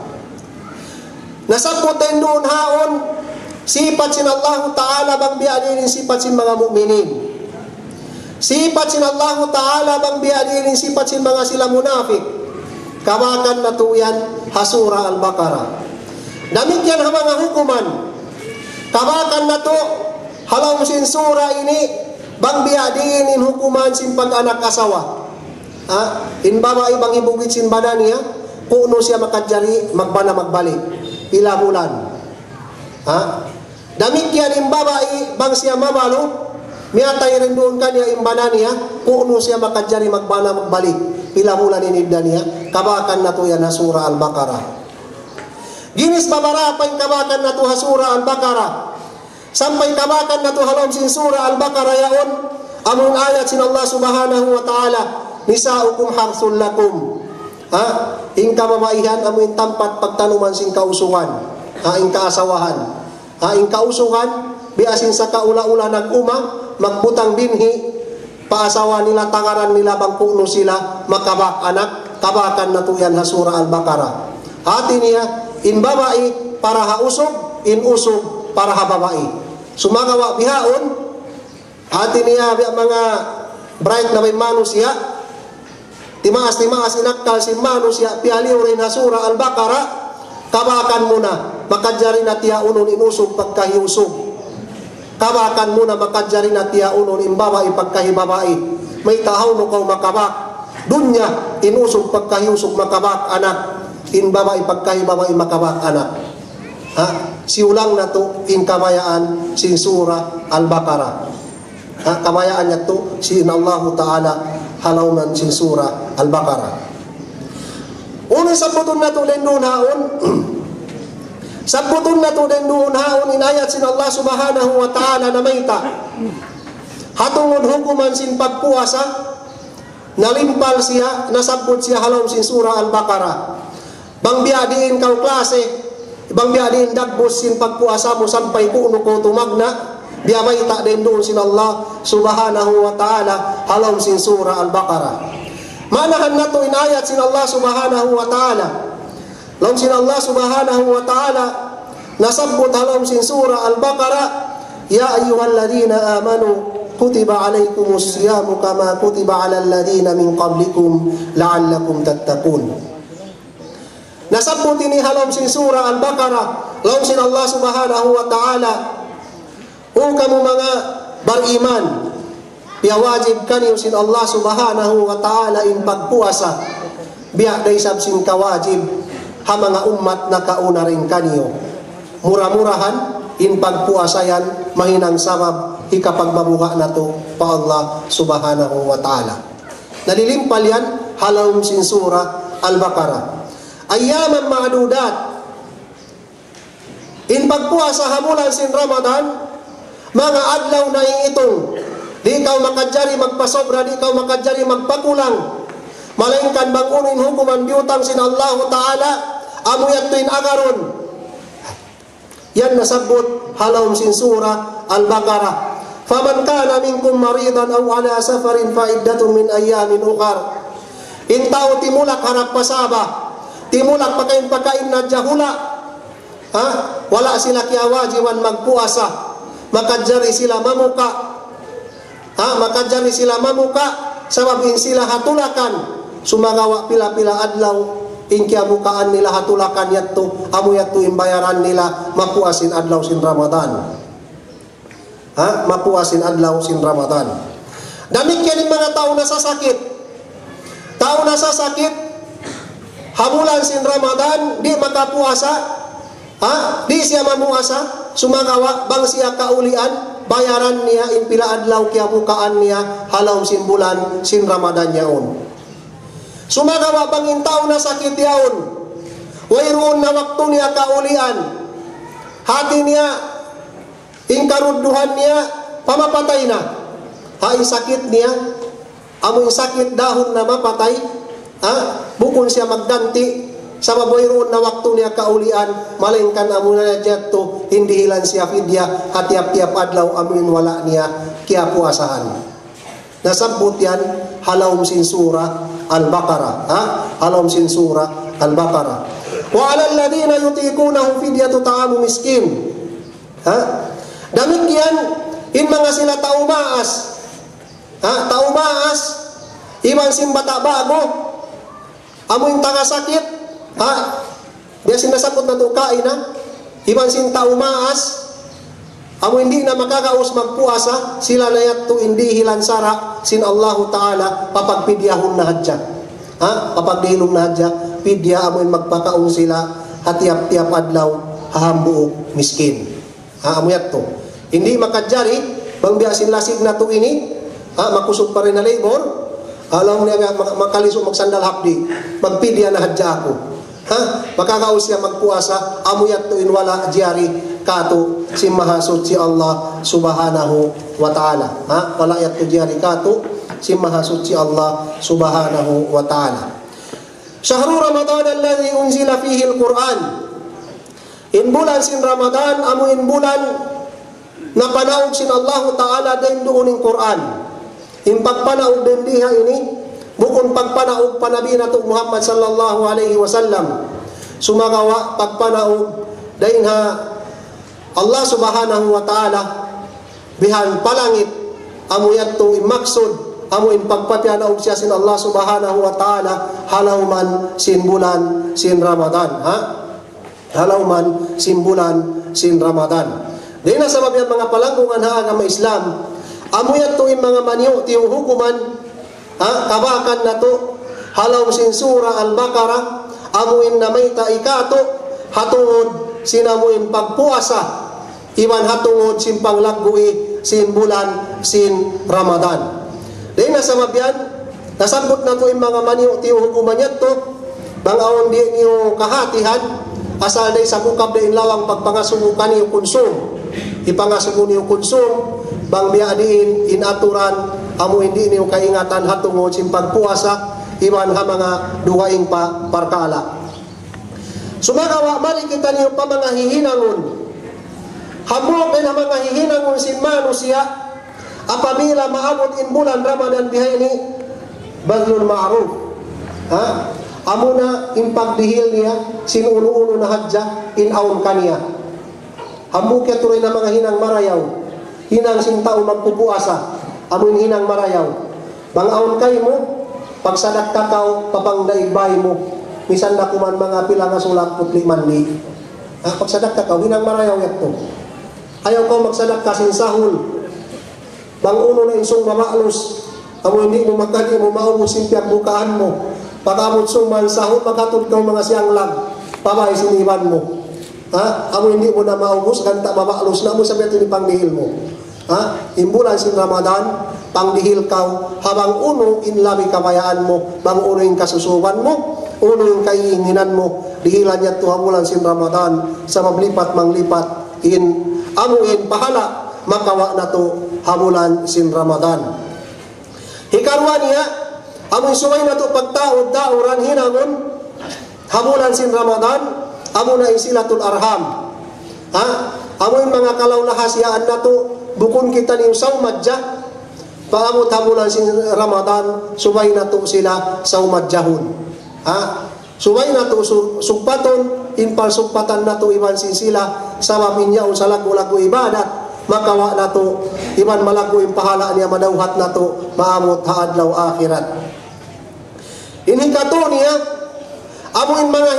Nasabot din doon haon sifat sin Allah Ta'ala bang biadinin sifat sin mga mu'minin. Sifat sin Allah Ta'ala bang biadinin sifat sin mga sila munafik. Kawakan na to yan hasura Al-Baqarah. Damit yan mga hukuman. Kawakan na to halom sin surah ini bang biadinin hukuman sin pag-anak asawa. In babae bang ibugit sin badan niya kuno siya makadjari magbana magbalik pila bulan. Damit yan in babae bang siya mabalo miatay rin doon kanya imbanan niya kuno siya makadjari magbana magbalik pila bulan inibda niya. Kabakan na to yan hasura Al-Baqarah. Ginis babarapan kabakan na to hasura Al-Baqarah. Sampai kabakan na to halom sin surah Al-Baqarah yaon among ayat sin Allah subhanahu wa ta'ala nisaukum harsul lakum. Ing kababaihan amuin tampat pagtanuman sin kausungan. Ing kaasawahan. Ing kausungan biasin sa kaula-ula nag-uma magbutang binhi paasawa nila tangaran nila bang kuno sila makabak anak kabakan na to yan hasura Al-Baqarah. Hati niya in babae para hausog in usog para hababae. Sumagawa bihaon hati niya mga bright na may manusia timaas inakal si manusia pialiw rin hasura Al-Baqarah kabakan muna makadjari na tiya unon inusog pagkahiusog. Kabakan muna makadjari na tiya unon in babae pagkahibabae. May tahaw no kau makabak dunya inusog pagkahiusog makabak anak in babae pagkahibabae makabak anak. Siulang na to in kamayaan sin surah Al-Baqarah. Kamayaan niya to sin Allah Ta'ala halawnan sin surah Al-Baqarah. Unang sabuton na to din doon haon. Sabuton na to din doon haon inayat sin Allah subhanahu wa ta'ala na mayta. Hatungod hukuman sin pagpuasa nalimpal siya nasabot siya halaw sin surah Al-Baqarah. Bang biadiin kau klase bang biadiin dagbos sin pagpuasa mo sampay kuno ko tumagna biamay ta din doon sin Allah subhanahu wa ta'ala halom sin surah Al-Baqarah. Manahan na to inayat sin Allah subhanahu wa ta'ala. Halom sin Allah subhanahu wa ta'ala nasabot halom sin surah Al-Baqarah ya ayyuhalladhina amanu kutiba alaykumus siyamu kama kutiba alal ladhina min qablikum la'allakum tattaqun. Nasabot ini halom sin surah Al-Baqarah halom sin Allah subhanahu wa ta'ala kamu mga bariman biya wajib kanyo sin Allah subhanahu wa ta'ala in pagpuasa biya day sabsin kawajib ha mga ummat na kauna rin kanyo mura-murahan in pagpuasa yan mahinang sabab ikapagbabuka na to pa Allah subhanahu wa ta'ala. Nalilimpal yan halawm sin surah Al-Baqarah. Ayaman ma'adudat in pagpuasa hamulan sin Ramadan mga adlaw na itong di ikaw makadjari magpasobra di ikaw makadjari magpakulang malingkan bangunin hukuman biutang sin Allah Ta'ala amuyat tuin agaron yan nasabot halawm sin surah Al-Baqarah. Faman kana minkum maridan aw ala safarin fa iddatun min ayamin ukhar. In tao timulak harap pasaba timulak pakain na jahula wala sila kiawajiban magpuasa makadjari sila mamuka makadjari sila mamuka sababin sila hatulakan sumagawa pila-pila adlaw inkiamukaan nila hatulakan yatto amu yatto imbayaran nila mapuasin adlaw sin Ramadan mapuasin adlaw sin Ramadan. Damit yan mga tao na sasakit hamulan sin Ramadan di makapuasa di siya mamuasa sumagawa bang siya kaulian bayaran niya in pila adlaw kaya bukaan niya halaw sin bulan sin Ramadan yaon. Sumagawa bang in tao na sakit yaon wayroon na waktu niya kaulian, hati niya, ingkarudduhan niya, pamapatay na. Hay sakit niya, amoy sakit dahon na mapatay, bukon siya magganti, sa maboyroon na waktu niya kaulian, malingkan amo na niya to, hindi hilan siya fidya, hatiap-tiap adlaw amin wala niya, kaya puasahan. Nasabot yan, halawm sin surah Al-Baqarah. Halawm sin surah Al-Baqarah. Wa alal ladina yutikunahu fidyatu ta'amu miskin. Damit yan, in mga sila taumaas. Taumaas, iban sin bata bago, amoy tagasakit, dia sinasakot na tukain, iban sin taumaas, amo hindi na makakaus magpuasa, sila na yato hindi hilansara sin Allahu Ta'ala papagpidyahon na hadya. Papagdihilong na hadya, pidya amo magpakaung sila hatiap-tiap adlaw hahambuok miskin. Amo yato. Hindi makadjari, bang biasin lasig na to ini, makusog pa rin na labor, alam niya makalisog magsandal hapdi, magpidya na hadya ako. Makakaus siya magpuasa, amo yato inwala jari kato si mahasud si Allah subhanahu wa ta'ala. Wala yato jari kato si mahasud si Allah subhanahu wa ta'ala. Syahrul Ramadan alladhi unzila fihi al-Quran. In bulan sin Ramadan, amo in bulan na panawag sin Allah ta'ala din doon ng Quran. In pagpanawag din diha ini, bukon pagpanawag panabi na to Muhammad sallallahu alaihi wasallam. Sumagawa pagpanawag din ha Allah subhanahu wa ta'ala bihan palangit amo yato imaksud amo in pagpapyanaog siya sin Allah subhanahu wa ta'ala halawman sin bulan sin Ramadan. Halawman sin bulan sin Ramadan. Dahil na sabab yan mga palangkungan agama Islam, amo yato in mga manyo tiyong hukuman, kabakan na to halaw sin surah Al-Baqarah, amo in namayta ikato hatungod sinamuin pagpuasa, iwan hatungod sin panglagui sin bulan sin Ramadan. Dahil nasa mabyan, nasambot na to yung mga maniyo tiyo hukuman yan to, bang awon di niyo kahatihan, asal day sa bukab day lawang pagpangasubukan niyo konsum, ipangasubo niyo konsum, bang biadiin inaturan, amo hindi niyo kaingatan hatungod sin pagpuasa, iwan ha mga duwaing pa parkala. Sumagawa, mali kita niyo pa mga hihinangon. Hamok na mga hihinangon sin manusia, apabila maabot in bulan Ramadan bihay ni badlul ma'ruf. Amo na in pagdihil niya, sin uno-uno na hadya, in aon kaniya. Hamok ya tuloy na mga hinang marayaw. Hinang sin tao magpupuasa, amo in hinang marayaw. Bang aon kayo mo, pagsadak takaw, papangdaibay mo, misan na kuman mga pila nga sulak putli mandi. Pagsadak ka hinang marayaw yato. Ayaw ko magsadak ka sin sahul. Bang uno na insong mamalos, amo hindi mo magkadi mo maubos sin piyak bukaan mo. Pagkamot suman sahul, magkatod ka mga siyang lag, pabay siniban mo. Amo hindi mo na maubos, ganta mamalos na mo sabi ito ni panglihil mo. Imbulan sin Ramadan, panglihil ka, habang uno inlabi kabayaan mo, bang uno yung kasusuban mo, uno yung kaiinginan mo, dihilan niya tuhamulan sin Ramadan, sa mablipat manglipat, amuin pahala, makawa na to hamulan sin Ramadan. Hikarwa niya, amoy suway na to pagtaod dauran hinangon, hamulan sin Ramadan, amo na isilatul arham. Amoy mga kalawlahasiyaan na to, bukon kita niyong saumadya, paamot hamulan sin Ramadan, suway na to sila saumadyahon. Suway na to sugpaton, inpal sugpatan na to iwan sin sila, sa maminyaon sa lagu-lagu ibadat, makawa na to, iman malago yung pahala niya madawhat na to, maamot haadlaw akhirat. Inhikato niya, amuin mga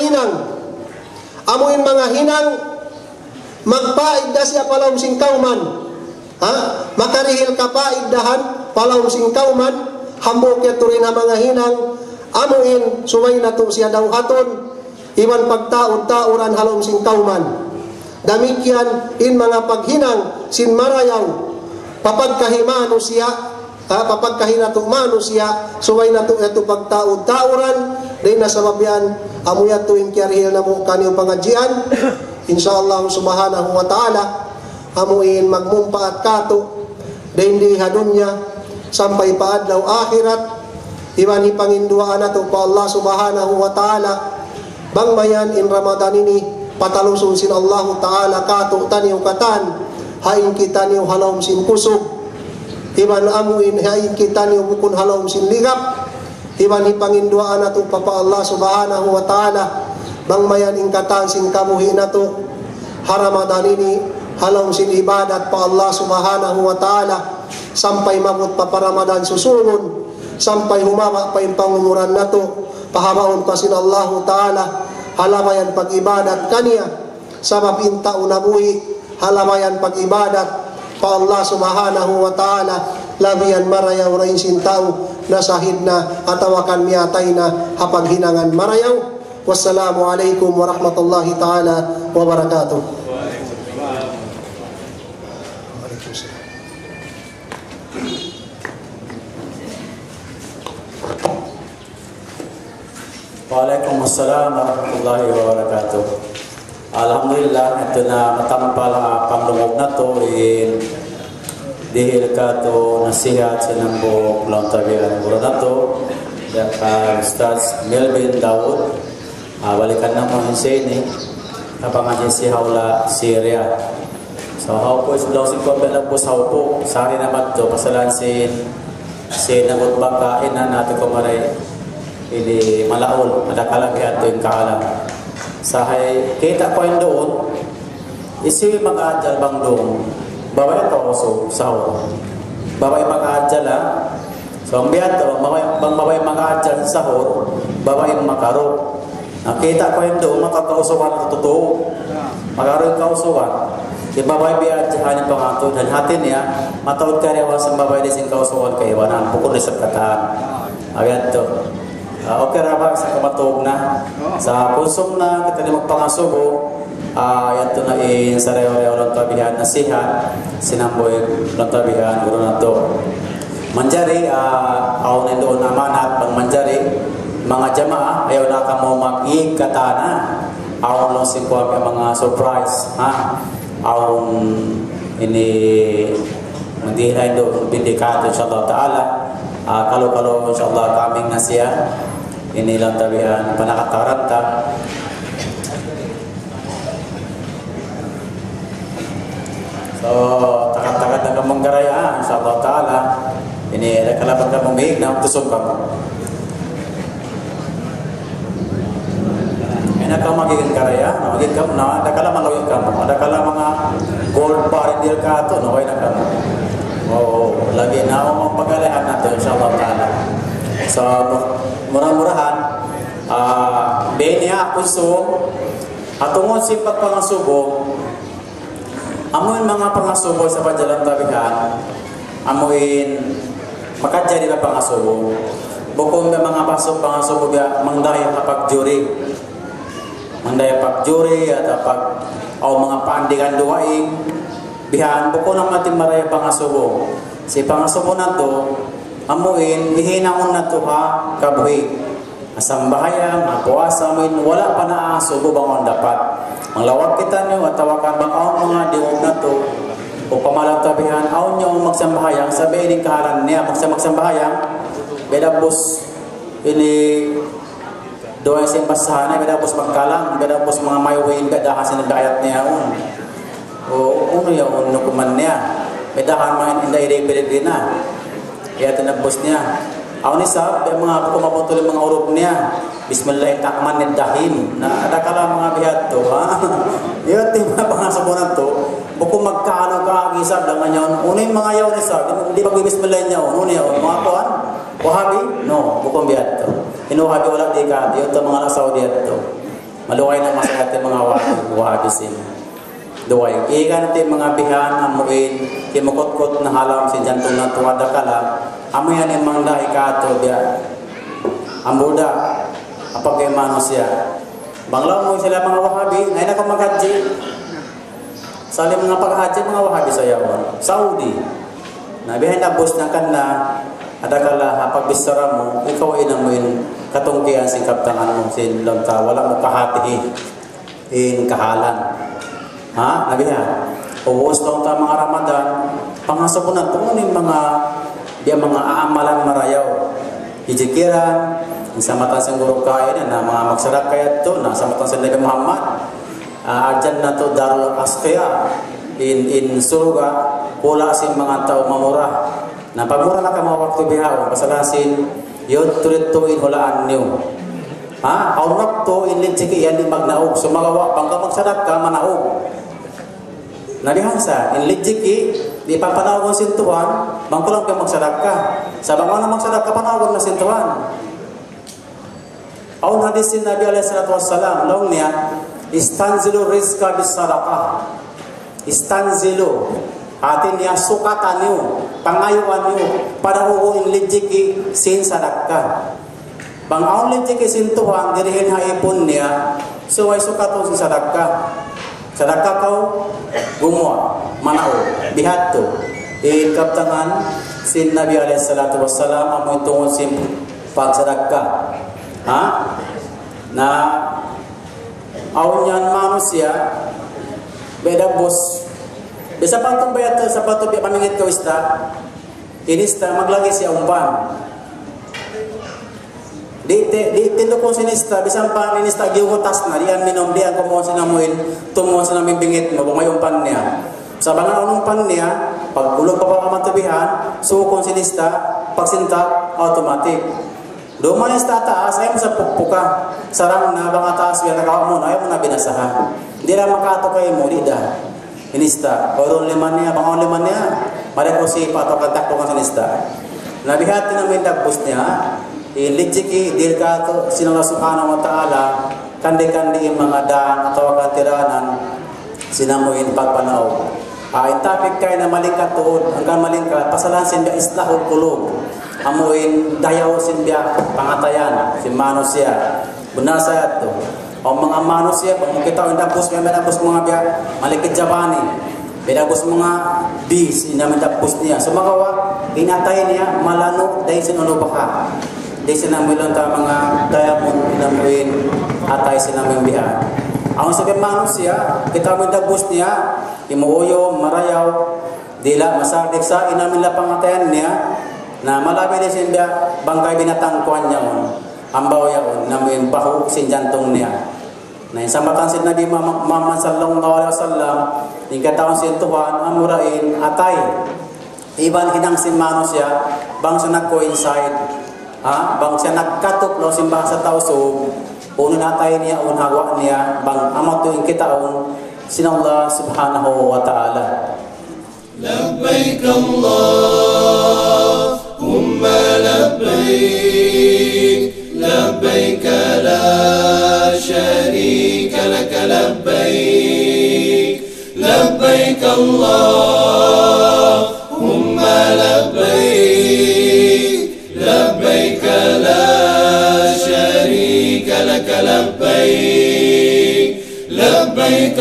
hinang, magpaid na siya palawm sing kauman. Makarihil kapaiddahan, palawm sing kauman, hambok yato rin ang mga hinang, amuin, sumay na to siya dawhaton, iman pagtaod-taoran halawm sing kauman. Damikyan in mga paghinang sin marayaw papagkahimano siya papagkahinato mano siya suway na to eto pagtaod-taoran din na sababyan Amuyat tuwing kiarhil na mo kaniyong pangadjian. Insyaallah subhanahu wa ta'ala amuin magmumpa at kato daindi hadunya sampai paadlaw akhirat. Iwan ipangindua na to pa Allah subhanahu wa ta'ala bangmayan in Ramadan ini patalusun sin Allah ta'ala kato taniw katan hain kita niyo halom sin kusog. Iwan amuin hain kita niyo bukun halom sin ligap. Iwan ipangindua na to pa Allah subhanahu wa ta'ala bangmayan in katan sin kamuhi na to Ramadan ini halom sin ibadat pa Allah subhanahu wa ta'ala sampai mabut pa Ramadan susunod sampai humawa pa yung pangumuran na to pahabaon pa sin Allah ta'ala halamayan pag-ibadat kaniya sabab inta unabuhi halamayan pag-ibadat pa Allah subhanahu wa ta'ala labiyan marayaw rin sin tao na sahid na atawakan miyatay na hapaghinangan marayaw. Wassalamu alaikum warahmatullahi ta'ala wabarakatuh. Waalaikumsalam warahmatullahi wabarakatuh. Alhamdulillah ito na matampal pangdungog na to dihil ka to nasihat sinambok lang tabihan mula na to Ustaz Melvin Daud balikan na mo hinsini kapangasin si Haula Syria. So how po daw si Kobe lang po sa upo sari naman to pasalan si nagot baka ina natin kumaray ini malaul ada kalagyan to yung kaalam sahay kita ko yun doon isi mag-aadjal bang doon babay ito so sahur babay mag-aadjal so ang biyan to babay mag-aadjal sa sahur babay makaro nakita ko yun doon makakausukan na totoo makaro yung kausukan di babay biadjahan yung pangatod dan hatin niya matawad ka rin sa babay dising kausukan kaiwanan pukul sa kataan ayan to. Okay rabak sa kamatog na sa pusong na kita ni magpangasubo yan to na sa reyo-reyo lang tabihan nasihat sinamboy lang tabihan guro na to manjari aw na doon amanat pang manjari mga jamaah ayaw na ka mo mag-ikatana aw no singkuha ka mga surprise aw ini hindi na doon bindikato insyaAllah ta'ala kalau insyaAllah kaming na siya inilang tabihan panakataranta so takat-takat na kamang garaya insyaAllah ta'ala ini ada kalaban ka mumig na tusog ka mo ina ka magiging garaya magiging ka na ada kala malawin ka mo ada kala mga gold bar hindi ka ito no, na ka mo lagi na ako magpagalihan natin insyaAllah ta'ala so murah-murahan benya kusog atungod sipat pangasubo amuin mga pangasubo sa padyalang tabihan amuin makadya nila pangasubo bukong may mga pasok pangasubo biya mangdaya kapag juri at kapag mga pandigan duwaing bihan bukong ng ating maraya pangasubo si pangasubo na to amuin ihinamon na to kabuhi asang bahayang puasa min wala pa na subo bangon dapat manglawag kita nyo at tawakan bang mga diwog na to o pamalang tabihan aw nyo magsambahayang sabihin ng kahalan niya magsambahayang bedapos ini doon sa basahan bedapos pagkalang bedapos mga mayuhin bedahasin ng dayat niya o yung nukuman niya bedahan mga inday Pilipina kaya tinabos niya aw ni sab mga kumapuntuloy mga urog niya bismillah takman ni dahim na ada kala mga bihat to yun mga pangasabunan to buko magkano ka gisab lang nyon unin mga yaw ni sab di bismillah niya unin yaw mga kuan wahabi no buko bihat to inuhabi wala di ka yun to mga Saudi to maluway na masayat mga wahabi sin duway ikan natin mga bihan amuin kimukot-kot na halam si jantong na tuwada kala amuyan yung mga daikato biya ambuda apag kay manusia banglaw mo sila mga wahabi ngayon ako maghaji salim mga paghaji mga wahabi sa yawon Saudi na bihan na bus na kan na adakala pagbisara mo, ikaw ay namuin katungkian si kaptangan mo, sin lamta, wala mo kahatihi, in kahalan. Ha? Nabihan, uwos lang ta mga Ramadan, pangasabunan, tumunin mga aamalan marayaw, ijikiran, sa matan sa guru kain na mga magsarak kaya to, na sa matan sa Nabi Muhammad, arjan na to darul asqiya, in surga, pula sin mga tao mamura. Na pagmura na ka mga waktu bihaw, pasalasin, yun tulit-tuin hulaan niyo. Ha? Aunap to, inlinsiki yan di magnaog. Sumagawa, bangka magsadak ka, manaog. Nabihansa, inlinsiki, di papanawag ng sintuhan, bangko lang ka magsadak ka. Sa bangko na magsadak ka, panawag na sintuhan. Aun hadis sin Nabi alaihi salatu wassalam, laung niya, istanzilu rizqa bis sadaqah. Istanzilu. Atin niya sukatan niyo, pangayuan niyo, para uuin lijiki sin sadaka. Bang aon lijiki sin Tuhan, dirihin haipon niya, suway sukato sin sadaka. Sadaka kau, gumawa, manao, bihat to. Kaptangan, sin Nabi alaihi salatu wassalam, amoy tungod sin pagsadaka. Ha? Na, aon yan manusia, beda bos, bisa pantong bayat sa pato biya pamingit ko ista, inista maglagi siya umpan. Di tindo ko sinista, bisan pa inista giutas na, diyan minom diyan kumuha sinamuin, tumuha sa namin bingit mo, bumay umpan niya. Sa bangang umpan niya, pag ulog pa pa kamatabihan, sukong sinista, pagsintak, automatic. Dumayan sa taas, ayaw mo sa pukpuka, sarang na bang taas, yan nakawa mo, ayaw mo na binasahan. Hindi na makato kayo mo, lida. Inista, orang liman niya, bangon liman niya, mereka si patok kantak tukang sinista. Nabihati namin dagbus niya, ilijiki dilka to sinala subhanahu wa ta'ala, kandi-kandi mga daan atau kantiranan, sinamuin pagpanaw. Intapik kayo na malingkat tuod, hanggang malingkat, pasalan sinbiya islahul kulub, amuin dayaw sinbiya pangatayan, si manusia, bunasa ito. O mga manusia, kung kita ang dapos, may dapos mga biya, malikid Jabani, may dapos mga bis, inamin dapos niya. So magawa, inatay niya, malano, dahil sinunubaka. Dahil sinamilon ta mga diamond, inamuin, atay sinaming biya. Ang sabi manusia, kita ang dapos niya, imuuyo, marayaw, dila, masadik sa, inamin lang pangatayan niya, na malabi din siya, bangkay binatangkuan niya mo. Ambaw yaon namin bahu sin jantong niya. Nah, sa matan sin Nabi Muhammad sallallahu alaihi wasallam, ingkataon sin Tuhan amurain atay. Iban hinang sin manusia, bang sa nag-coincide, bang siya nagkatok lo sin sa tauso, uno natay niya, unhawa niya, bang amot yung kitaon sin Allah subhanahu wa ta'ala. Labbaik Allahumma labbaik. لبيك لا شريك لك لبيك لبيك اللهم لبيك لبيك لا شريك لك لبيك لبيك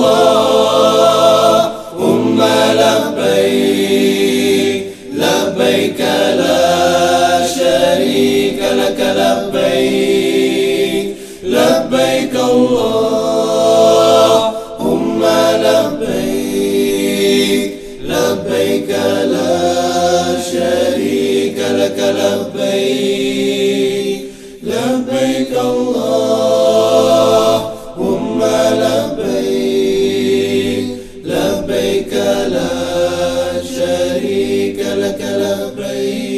اللهم لبيك لبيك لا شريك لك لبيك لبيك اللهم لبيك لبيك لا شريك لك لبيك لبيك اللهم لبيك لبيك لا شريك لك لبيك